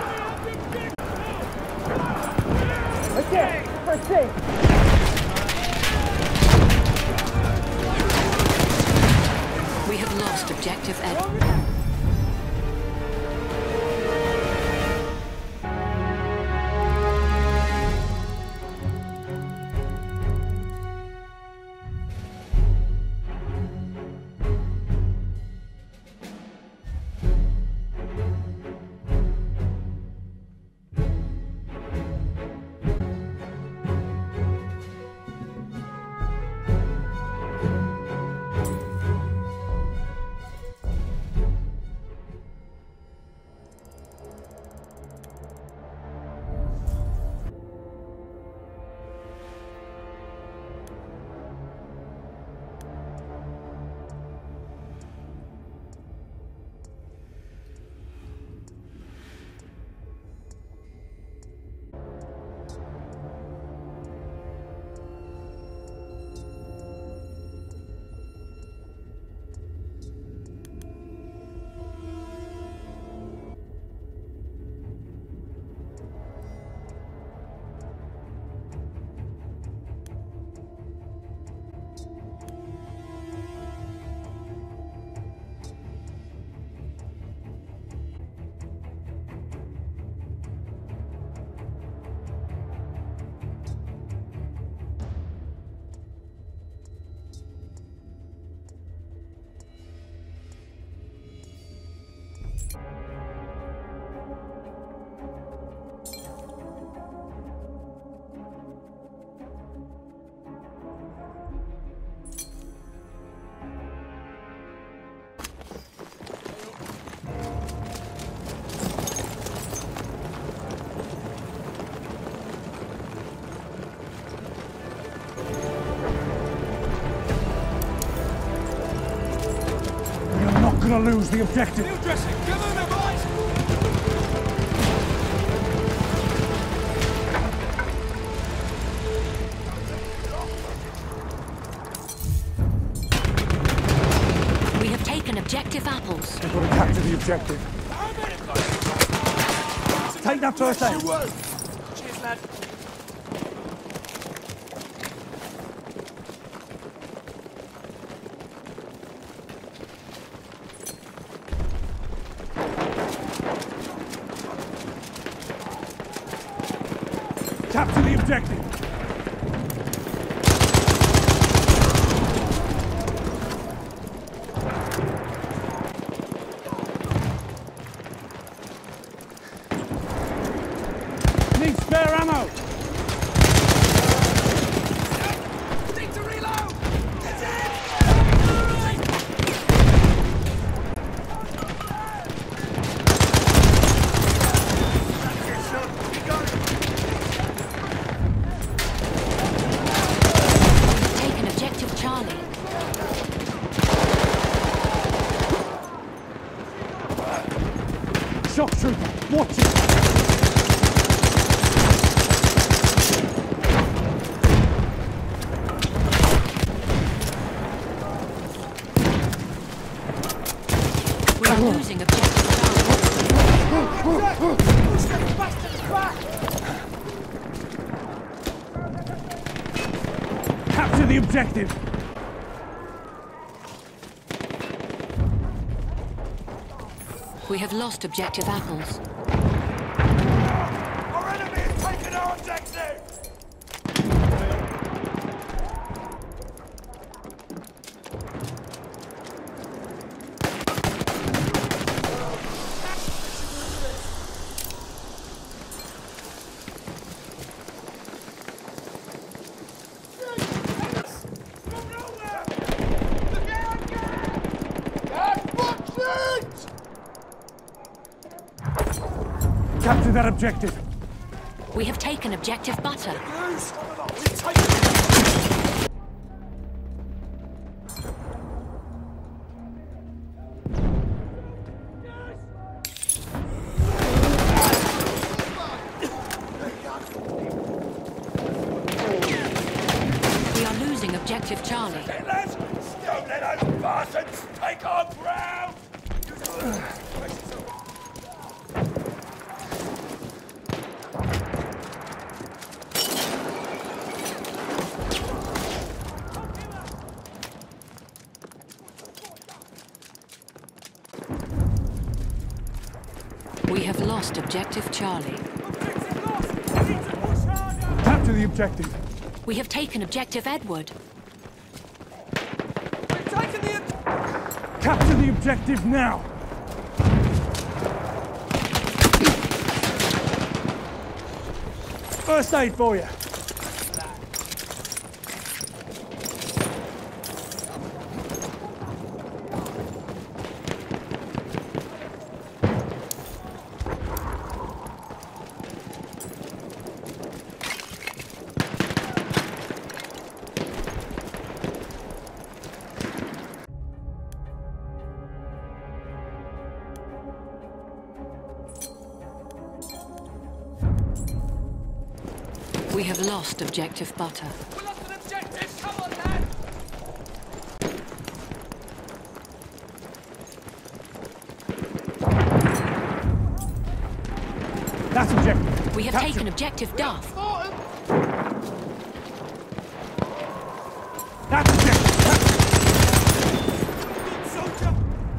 Right there! First aid! We have lost objective Ed. Gonna lose the objective. New dressing. Come on, my boys. We have taken objective apples. We've got to capture the objective. Take that first aid. Cheers, lad. Capture the objective. Need spare ammo. Need to reload. Get in. Capture the objective! We have lost objective apples. Our enemy has taken our objective! Capture that objective! We have taken objective butter. We take it! We are losing objective Charlie. Lads, don't let those bastards take our ground! We have lost objective Charlie. Capture the objective! We have taken objective Edward. Capture the objective now! First aid for you! We have lost objective butter. We lost an objective! Come on, lad! That's objective! We have Capture. taken objective Duff. That's objective! Soldier!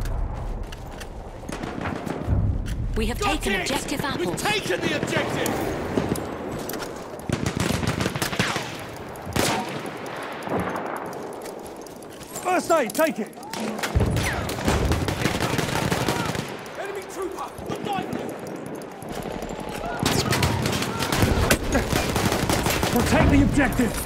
We have taken objective We've apples. taken the objective! First aid, take it! Enemy trooper! Look diving! Protect the objective!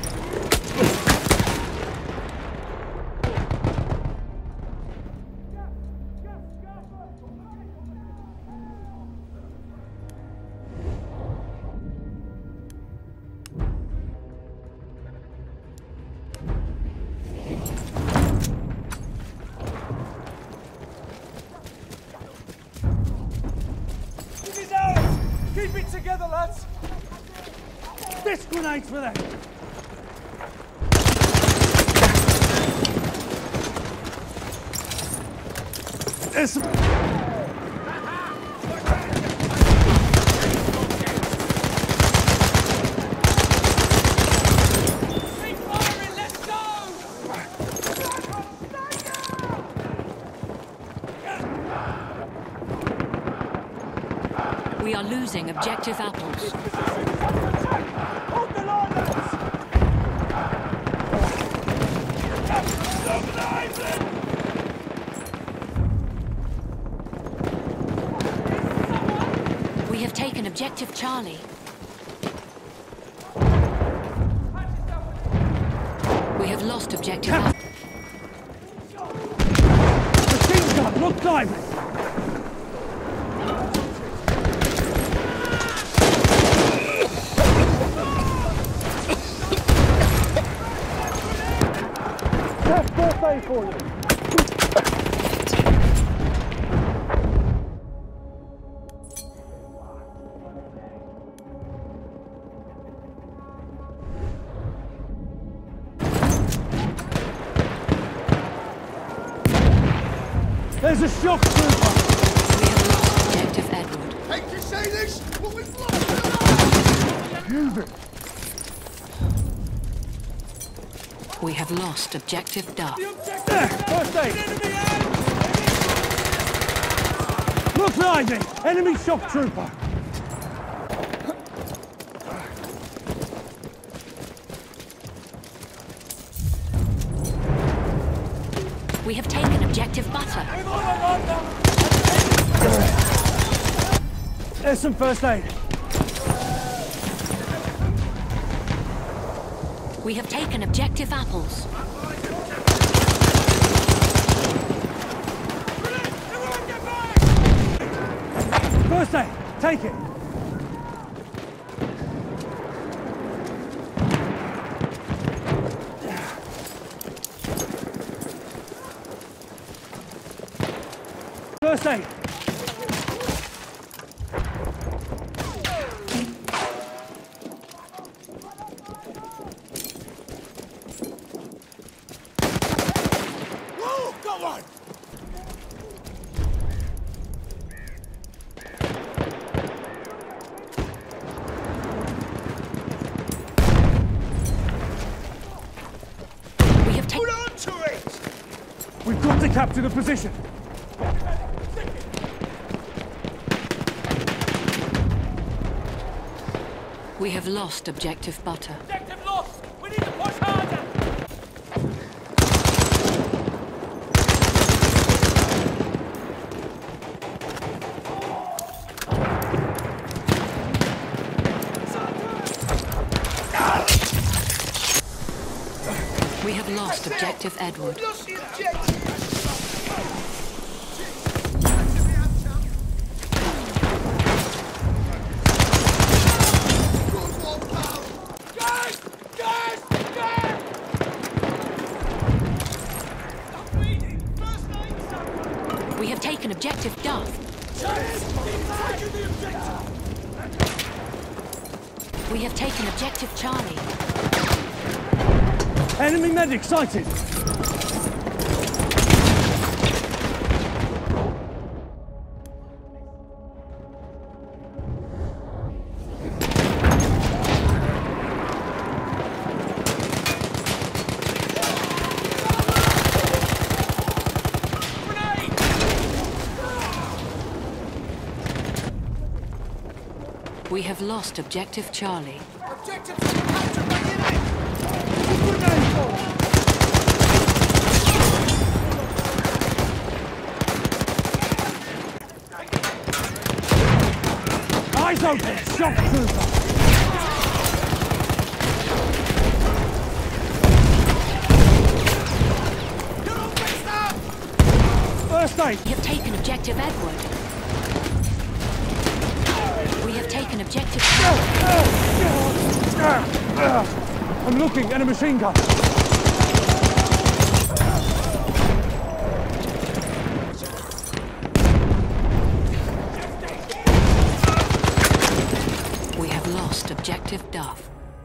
This is ours! Keep it together, lads! This grenade's for them! There's some... Keep firing! Let's go! We are losing objective apples. Hold the line, lads! Stop the island! We have taken objective Charlie. We have lost objective apples. Machine gun, look diving! That's first aid for you! There's a shock trooper! We have lost objective Edward. Hate to say this, but we've lost it! Use it! We have lost objective Duff. There, first aid. Look, Ivy! Enemy shock trooper. We have taken objective Butter. There's some first aid. We have taken objective Apples. First aid, take it. First aid. Whoa, go on! We have taken. Hold on to it! We've got to capture the position. We have lost objective Butter. Objective lost! We need to push harder! We have lost objective Edward. Lost the objective! Good one, pal! Guys! Guys! Guys! Stop bleeding! First aid, sir! We have taken objective Duff. Taking the objective! We have taken objective Charlie. Enemy medic sighted. We have lost objective Charlie. Objectives captured by enemy! Eyes open, shock trooper. You're all fixed up! First aid. We have taken objective Edward. We have taken objective I'm looking at a machine gun. We have lost objective Duff.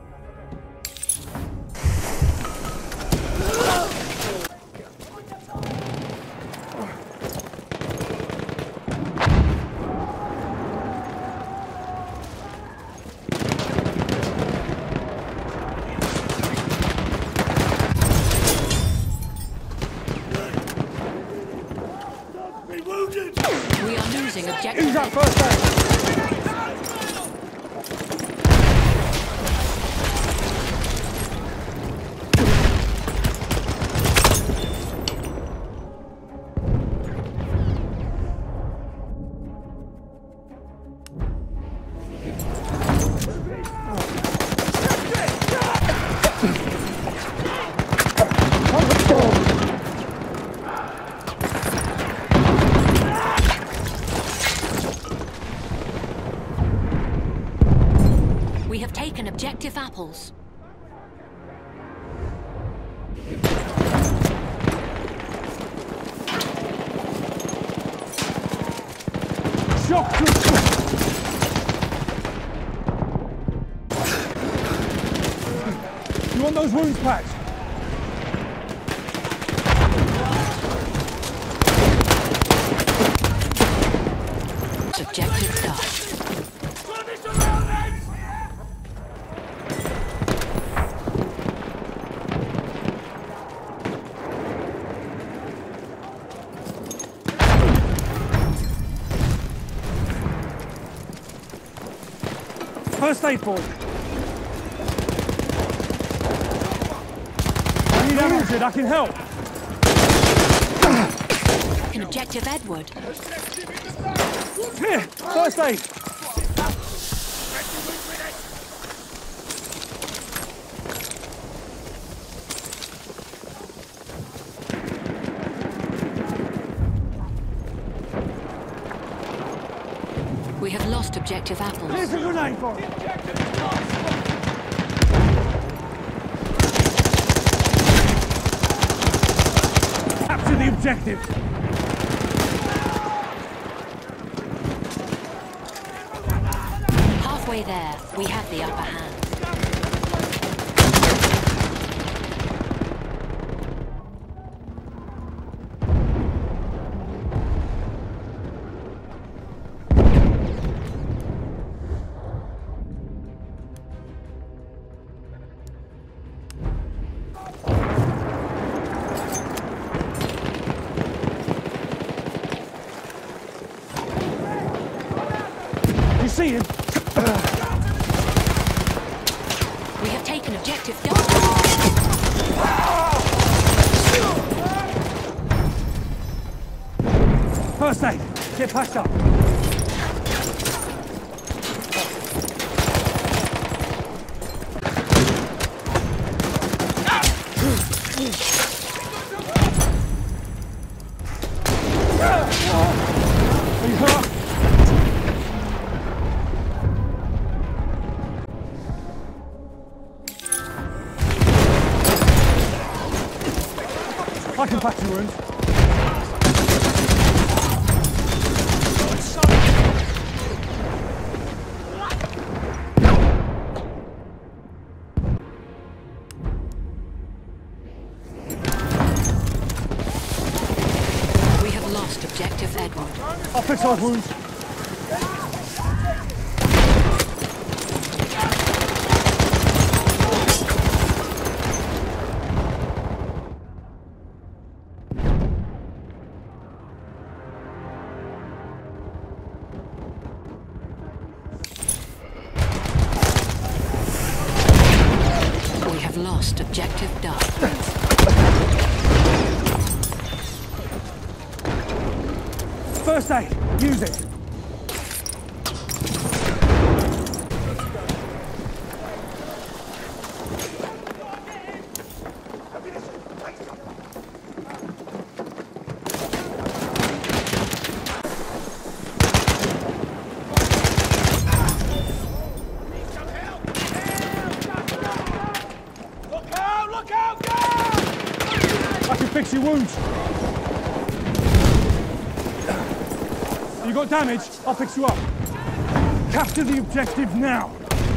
We are losing objective Use that Edward. first aid. We have taken objective Apples. Shock trooper. You want those wounds patched? Objective Duff. First aid for you. I need ammo, I can help. An objective Edward. Here, first aid. We have lost objective apples. Here's a grenade for you. Capture the objective. Halfway there, we have the upper hand. You see him? We have taken objective First aid. Get patched up. Are you hurt? I can patch your wounds. We have lost objective Edward. I'll fix those wounds. We have lost objective Duff. First aid. Use it. Look out, go! I can fix your wounds. You got damage? I'll fix you up. Capture the objective now.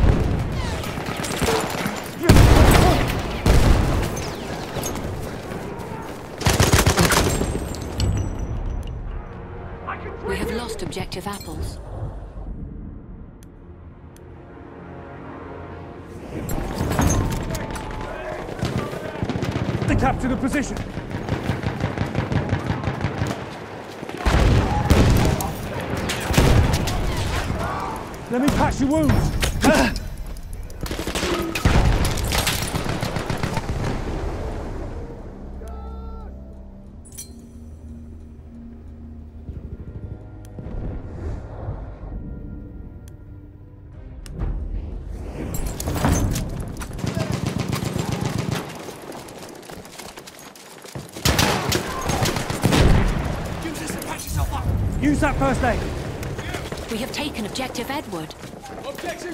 We have lost objective apples. They capture the position. Let me patch your wounds. Use this and patch yourself up. Use that first aid. We have taken objective Edward. Objective.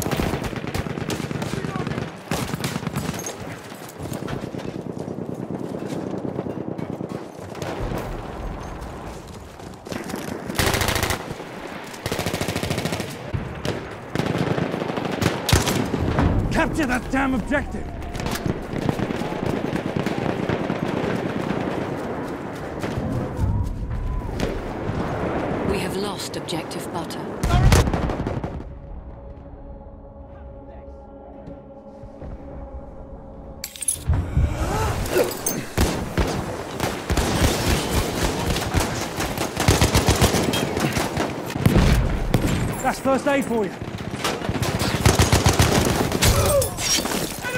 Capture that damn objective. We have lost objective Butter. That's first aid for you.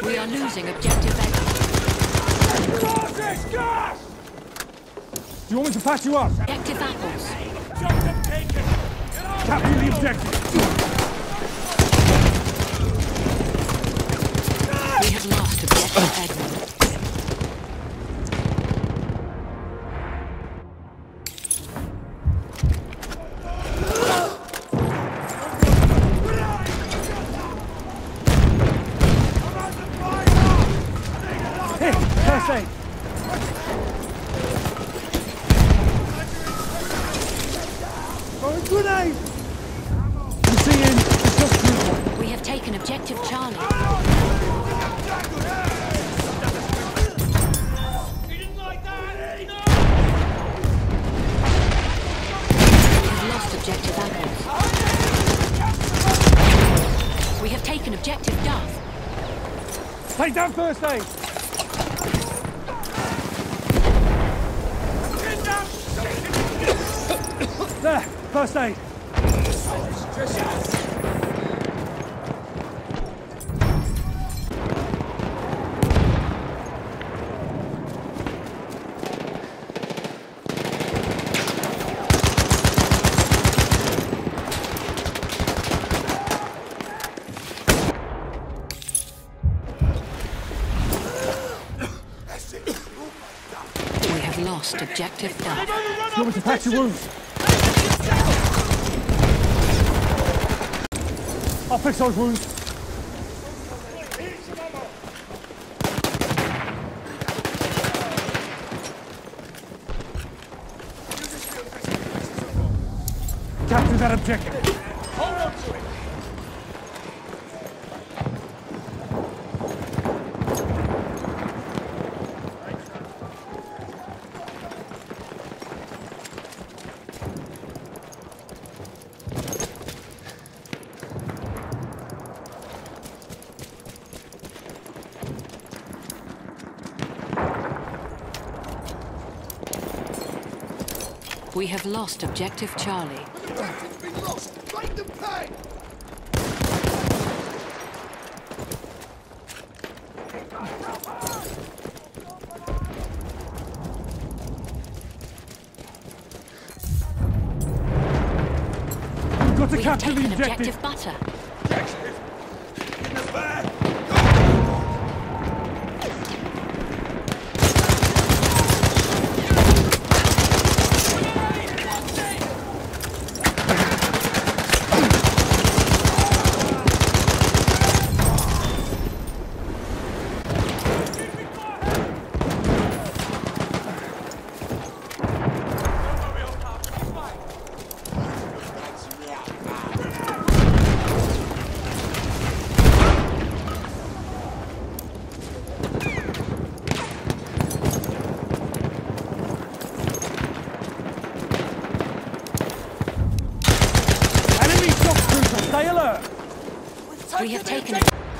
We are losing objective Edward. Do you want me to patch you up? Objective apples. Objective taken. Get out. Capture the objective. We have lost objective Edward. Here, first aid. Oh, grenade! You see in the shot group. We have taken objective Charlie. You didn't like that? No. We have lost objective apples. We have taken objective Duff. Take down first aid. There, first aid. We have lost objective Duff. Do you want me to patch your wounds? I'll fix those wounds. Capture that objective. Hold on to it. We have lost objective Charlie. Objective's been lost. Make them pay. We've got to We have capture the taken objective. objective Butter. In the bag. Enemy shock trooper, stay alert. We have taken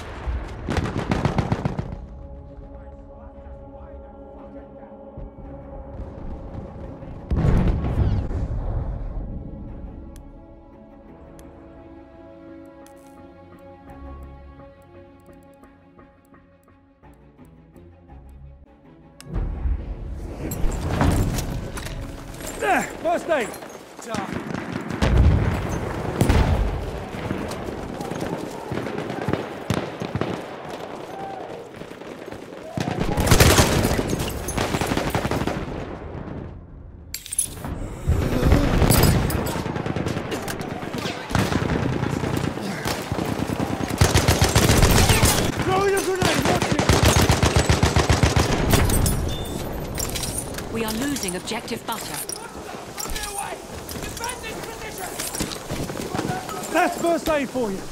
There, first aid. Throw your grenade, watch it. We are losing objective Butter. That's first aid for you.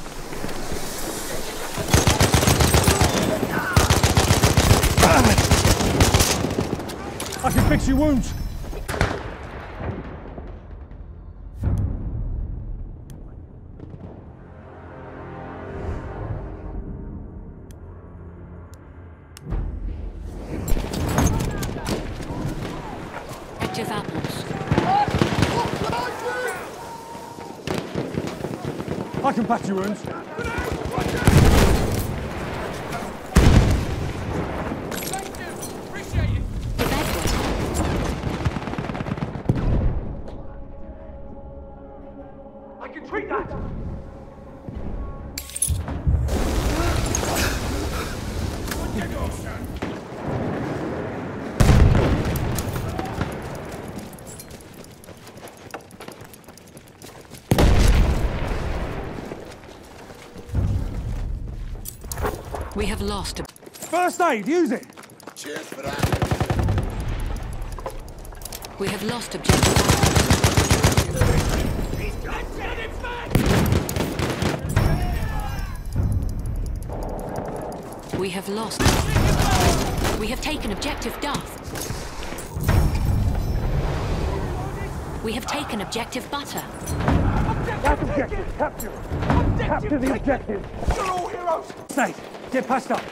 I can fix your wounds. Objective apples. I can patch your wounds. We have lost. First aid, use it! Cheers for that. We have lost objective. We have lost. We have taken objective Duff. We have taken objective Butter. That objective, capture it! Capture the objective! You're all heroes! Snake, get passed up.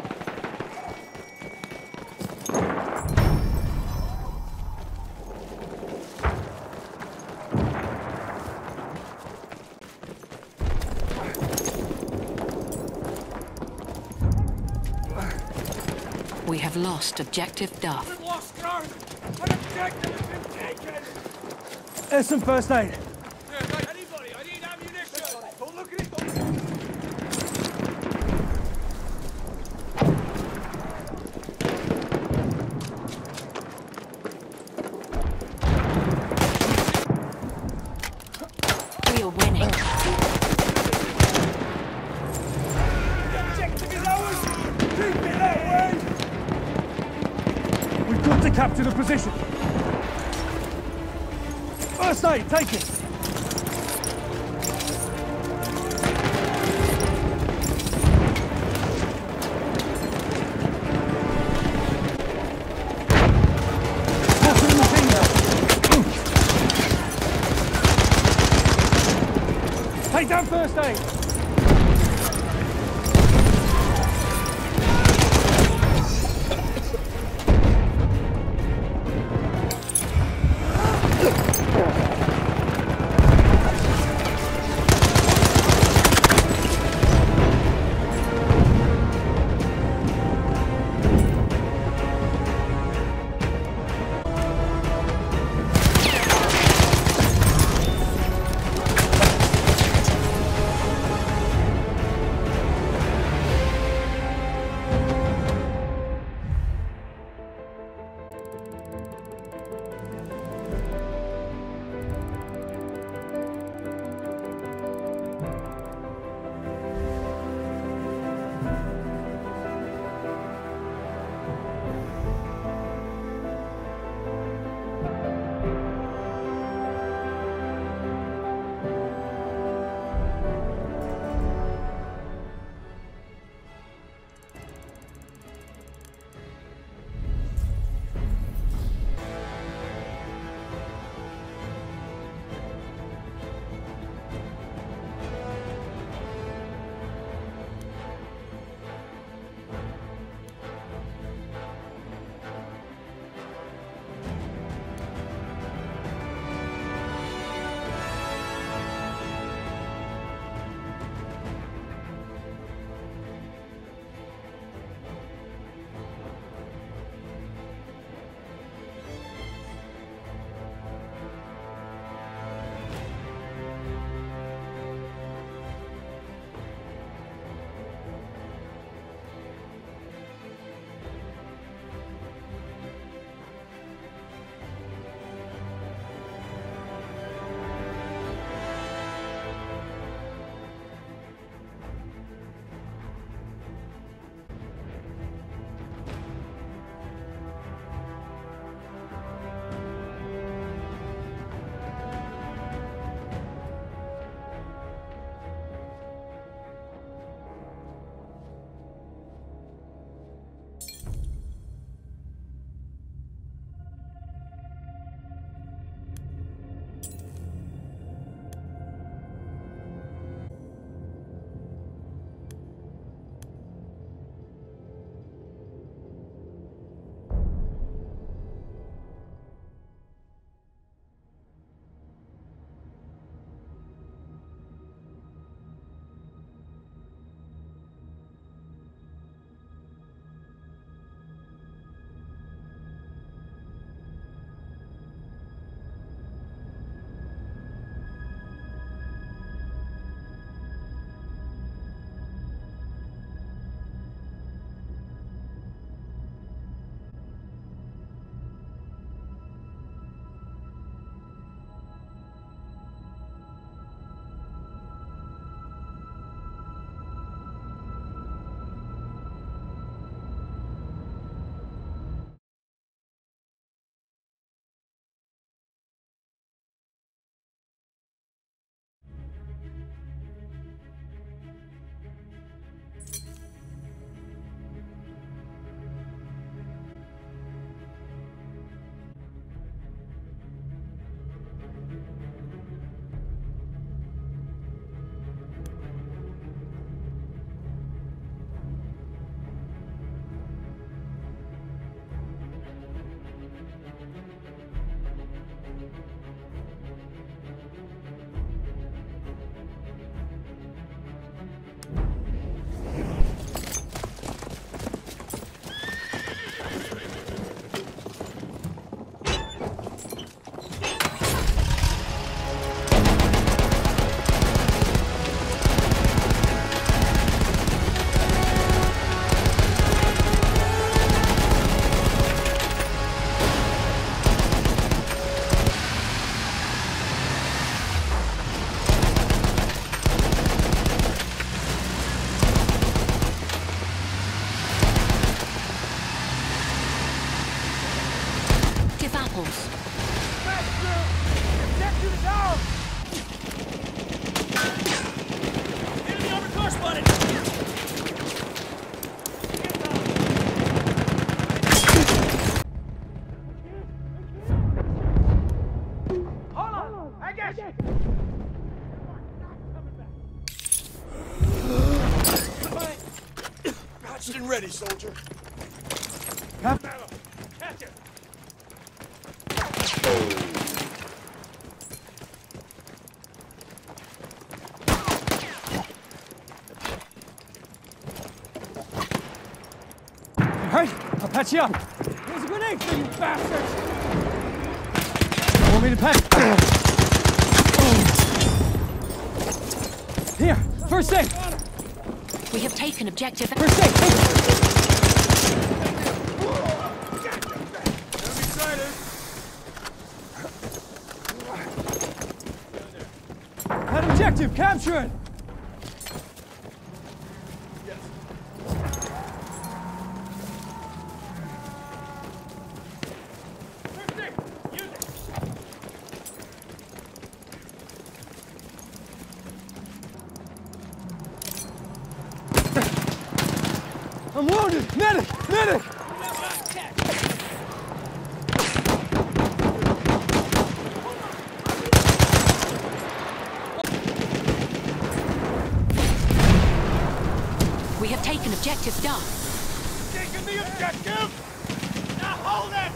We have lost objective Duff. We've lost ground. An objective has been taken. There's some first aid. Yeah, right. Anybody, I need ammunition. Don't look at it. Don't look at it. We are winning. Objective is ours. Keep it that way. We've got to capture the position. First aid, take it. Passing machine gun. Take down first aid. reinforced. Objective is ours! Enemy armored car spotted! Hold on! I got you! Patched and ready, soldier. Catch it! Right, I'll patch you up. There's a grenade for you bastards! Want me to patch? Here, first aid! We have taken objective. First aid! Take it. Enemy sighted. That objective, capture it! I'm wounded! Medic! Medic! We have taken objective Duff. Taking the objective! Now hold it!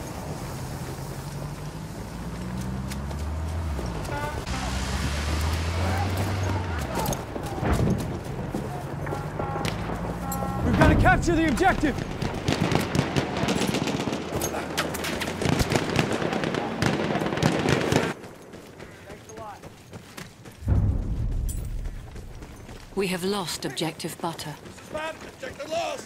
We've got to capture the objective! We have lost objective Butter. Spam, objective lost.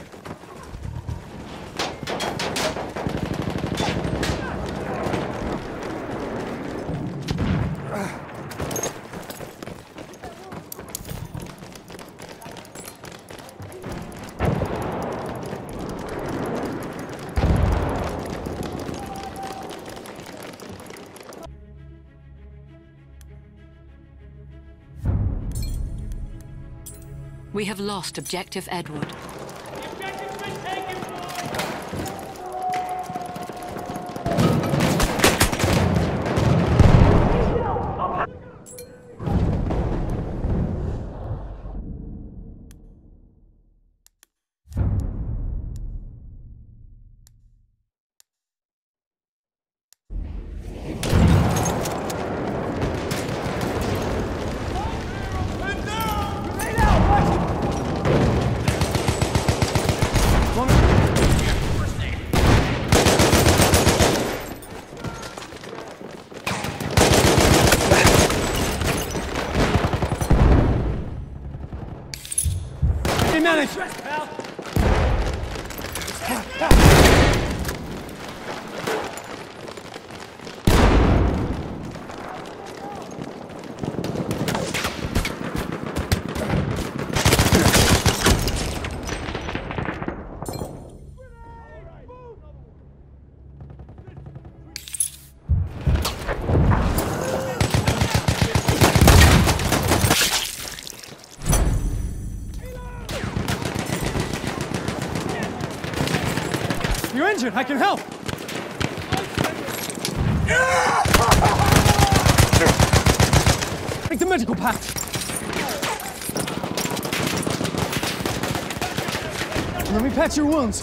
We have lost objective Edward. The objective's been taken! Medic! You're injured, I can help! Take the medical patch! Let me patch your wounds.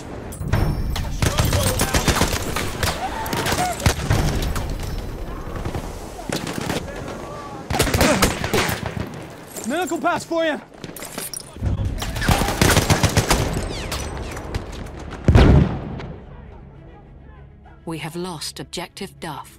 Medical patch for you! We have lost objective Duff.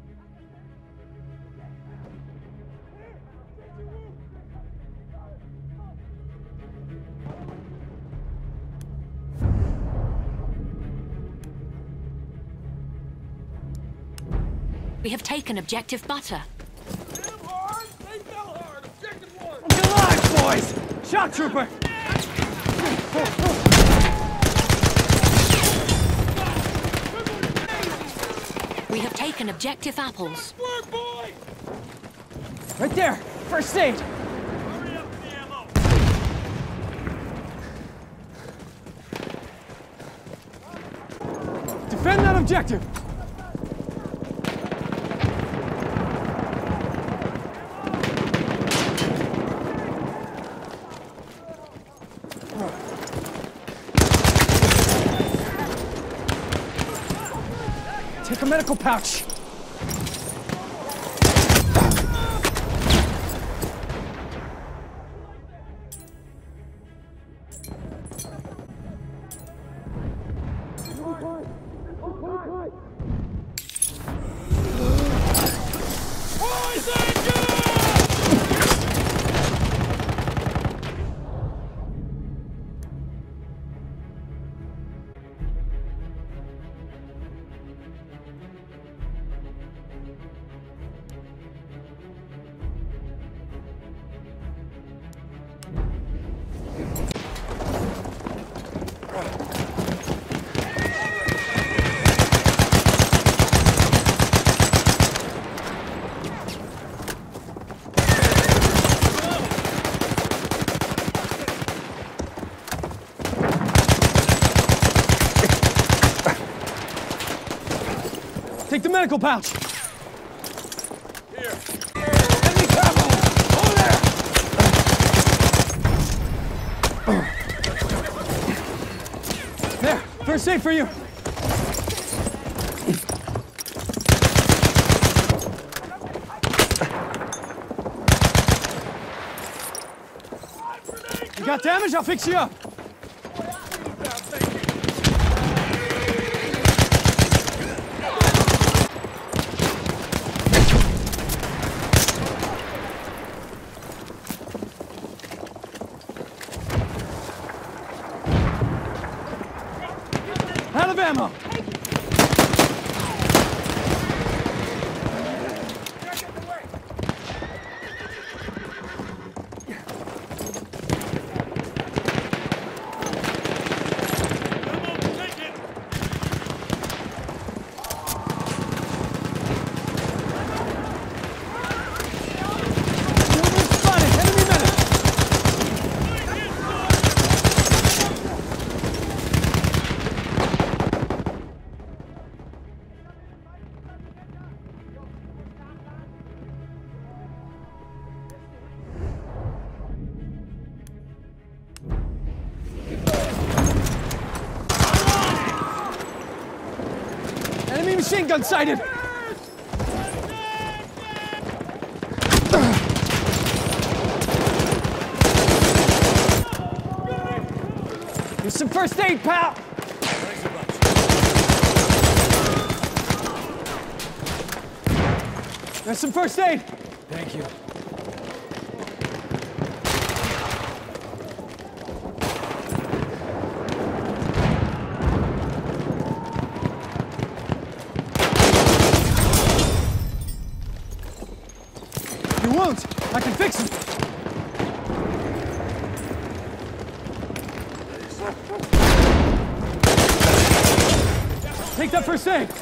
We have taken objective Butter. Damn hard! They fell hard! Objective one! Get alive, boys! Shock trooper! We have taken objective apples. Work, boy! Right there! First aid! Hurry up with the ammo! Defend that objective! Take a medical pouch! Take the medical pouch! Here. Enemy cavalry! Over there! There! First aid for you! You got damage? I'll fix you up! Out of ammo! Spotted! Enemy medic! Enemy machine gun sighted! Here's some first aid, pal! There's some first aid! Thank you. Your wounds! I can fix them! Take that first aid!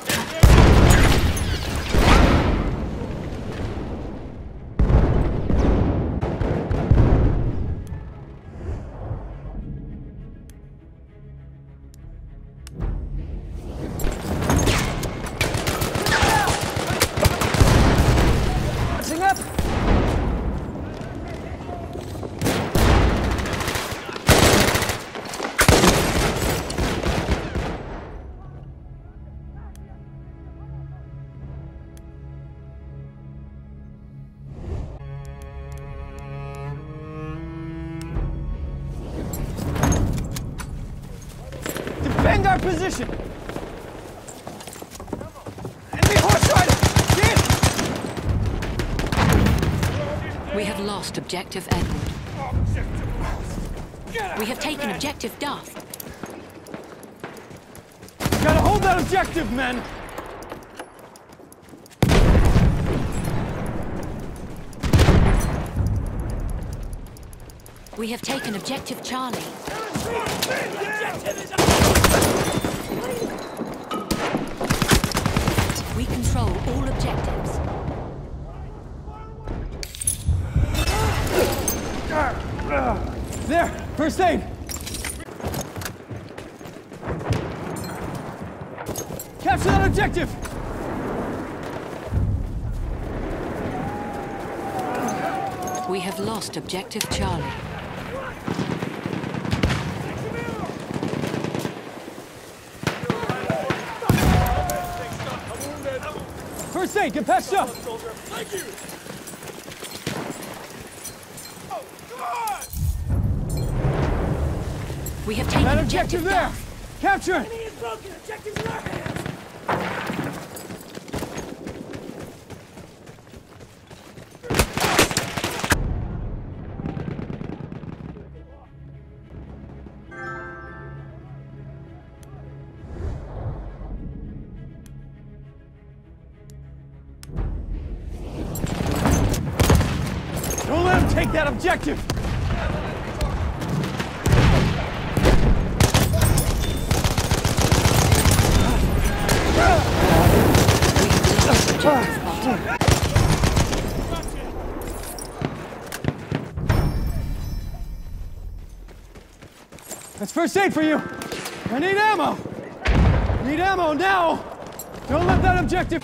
Watching up! Defend our position! Enemy horse rider! Get! We have lost objective Edward. We have taken objective Duff. Gotta hold that objective, men! We have taken objective Charlie. Objective is First aid! Capture that objective! We have lost objective Charlie. First aid, get patched up! Thank you! Oh, come on! We have taken That objective objective there! Duff. Capture it! Enemy is broken! Objective's in our hands! Don't let him take that objective! That's first aid for you! I need ammo! Need ammo now! Don't let that objective...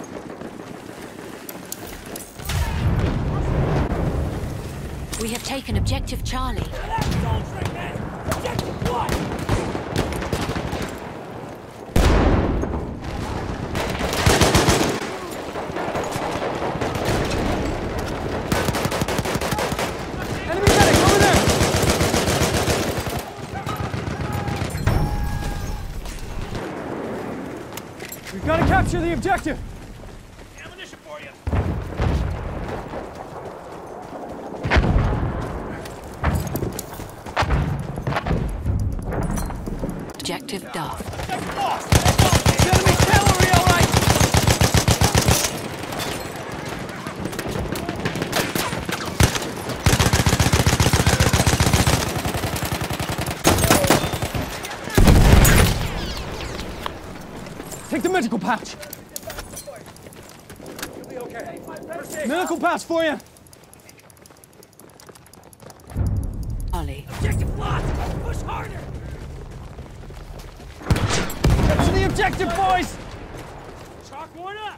We have taken objective Charlie. That's all trick, man! Objective what? Enemy medic, over there! We've got to capture the objective! Ammunition for you! Objective Duff. Objective lost! Enemy cavalry, all right! Take the medical pouch. You'll be okay. Medical pouch for you. Charlie. Objective lost! Push harder! Capture the objective, boys! Chalk one up!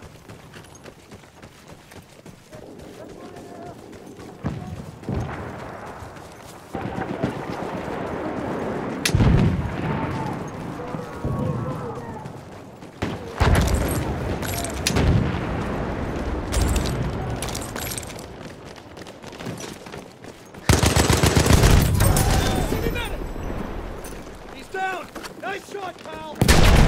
He's down! Nice shot, pal!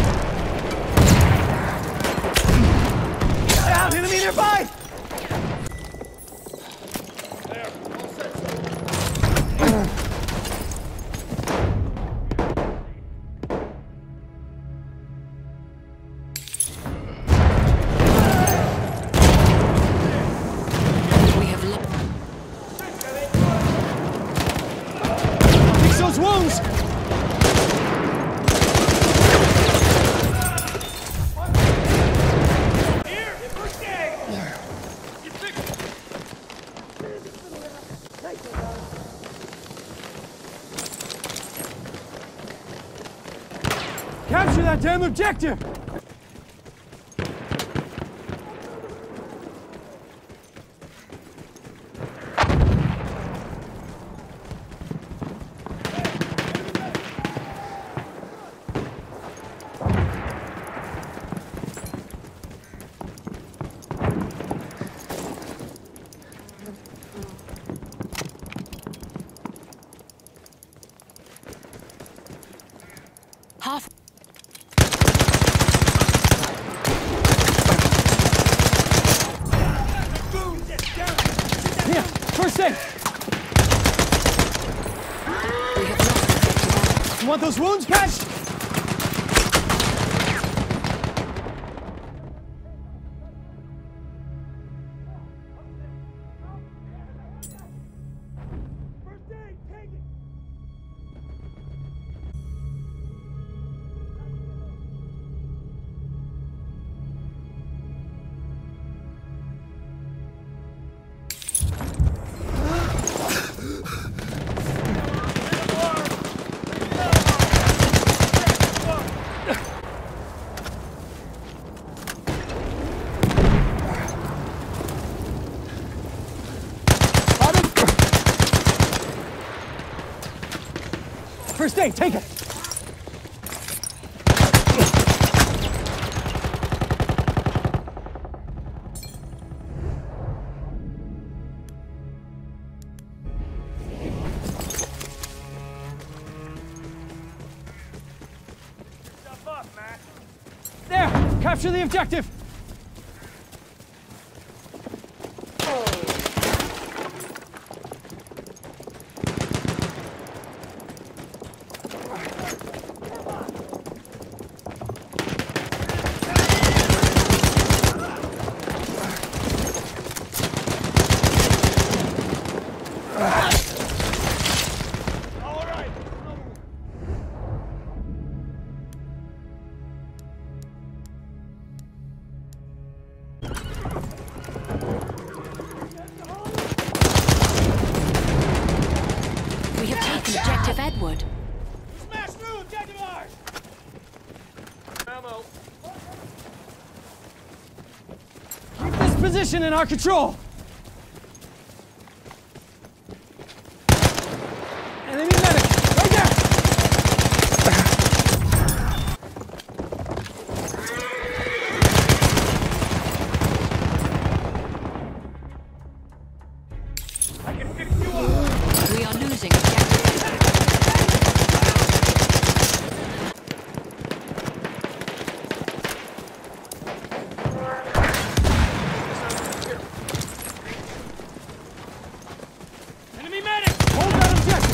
Out, enemy nearby! There, all set. We have lost. Fix those wounds! Here! First aid! You fixed it! Capture that damn objective! Half. Here, first aid! We have lost objective Alex. You want those wounds patched? First aid! Take it! stay. Take it. Stuff up, Matt. There. Capture the objective. All right. We have taken objective Edward. Smash through, objective ours. Ammo. Keep this position in our control. Enemy medic. Right there. I can fix you up. We are losing objective Edward. Enemy medic. Hold that objective.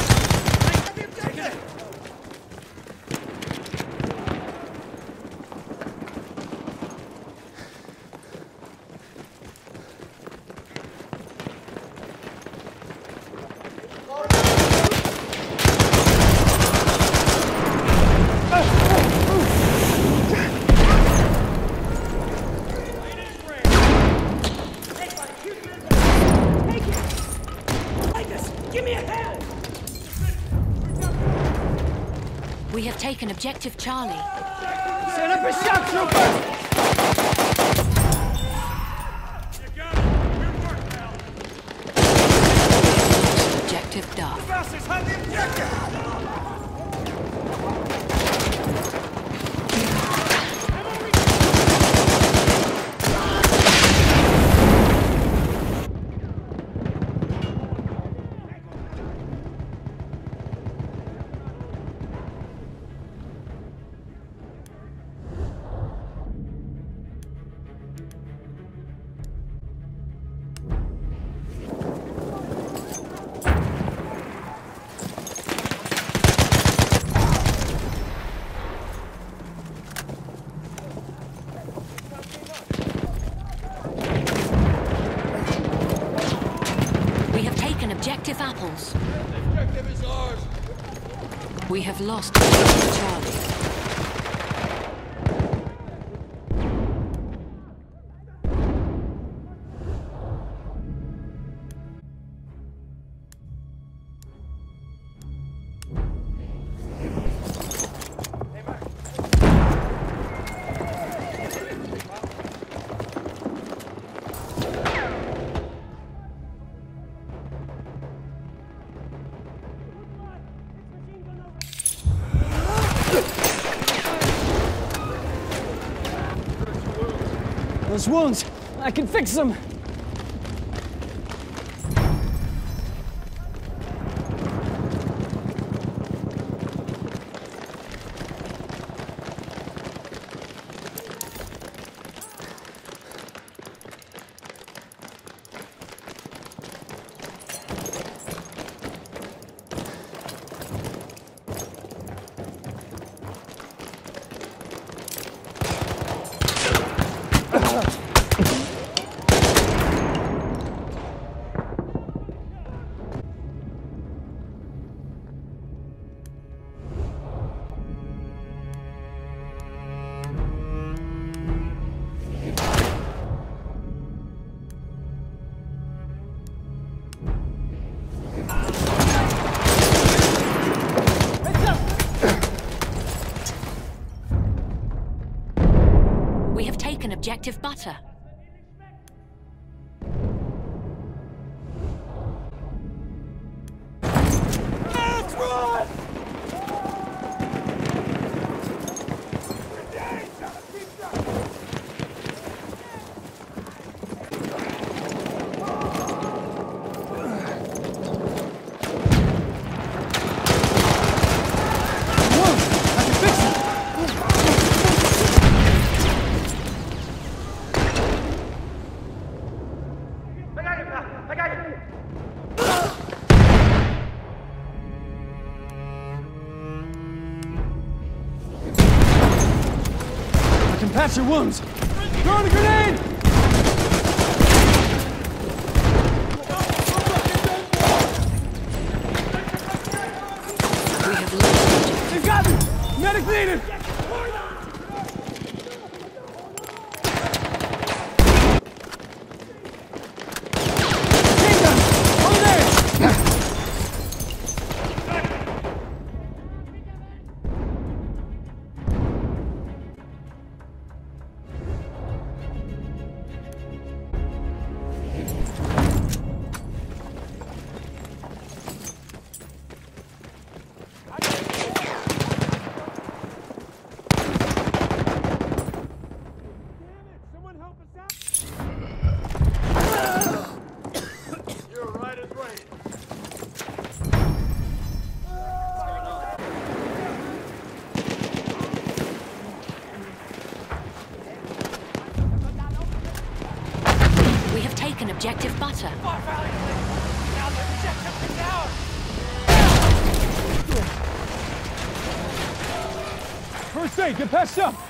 We have taken objective Charlie. Set up a shock trooper. You got it. Good work, pal. Objective Duff. Bastards have the objective. We have taken objective Apples. Objective is ours. We have lost objective Charlie. Those wounds, I can fix them. We have taken objective Butter. Let's run! Patch your wounds. Throw a grenade! We have lost. They've got me! Medic needed! Kingdom! Over there! You're right as rain. We have taken objective butter. First aid, get patched up!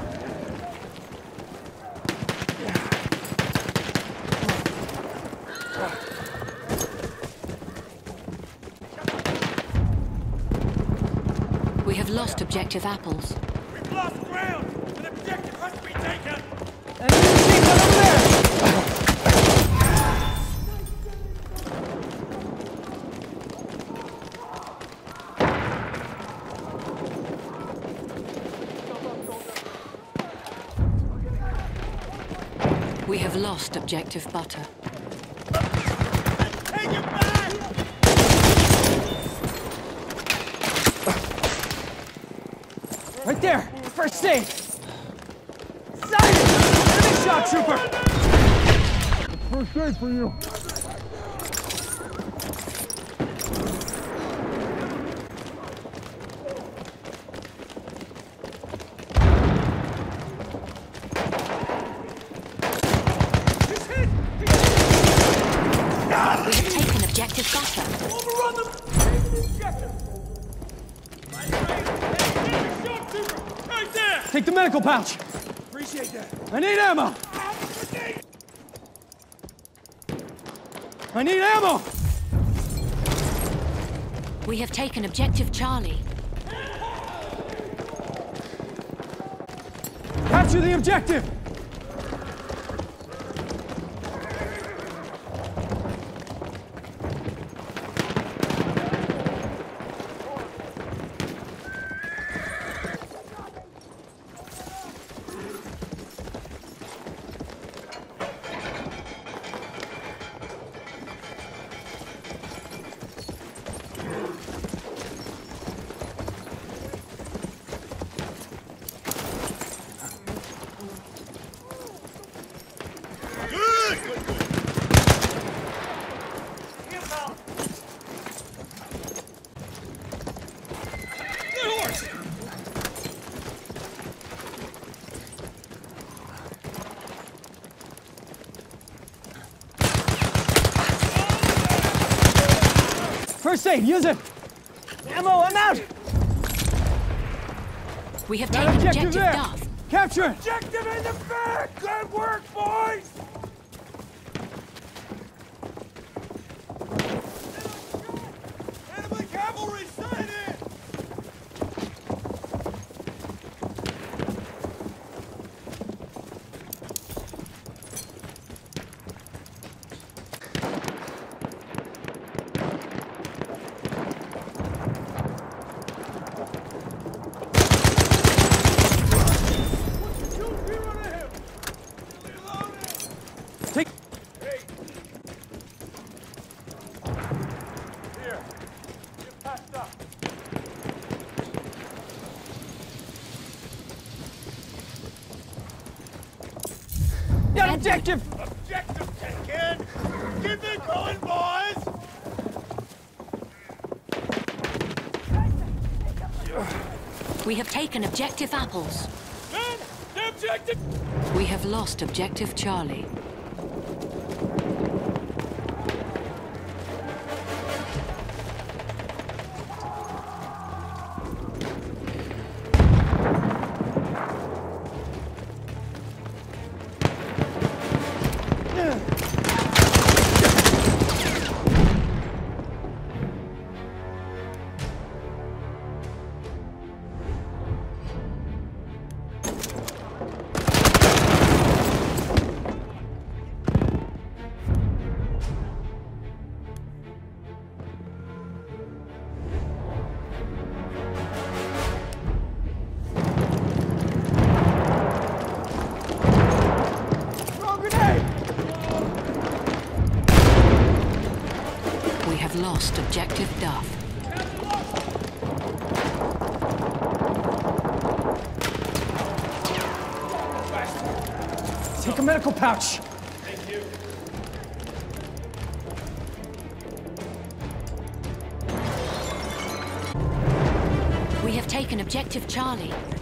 We have lost objective apples. We've lost ground! An objective has to be taken! Enemy machine gun over there! We have lost objective butter. Take it back! Right there! First aid! Sighted! Enemy shot trooper! First aid for you! We have taken objective butter. Overrun them! Take the objective! Right there! Take the medical pouch! Appreciate that. I need ammo! I need ammo! We have taken objective Charlie. Capture the objective! First aid, use it! Ammo, I'm out! We have That taken objective objective there! Duff. Capture it! Objective in the back! Good work, boys! Enemy cavalry sighted! Take... Hey! Here. Get patched up. Got objective! Objective taken! Keep it going, boys! We have taken objective apples. Men! The objective! We have lost objective Charlie. lost objective Duff. Take a medical pouch. We have taken objective Charlie.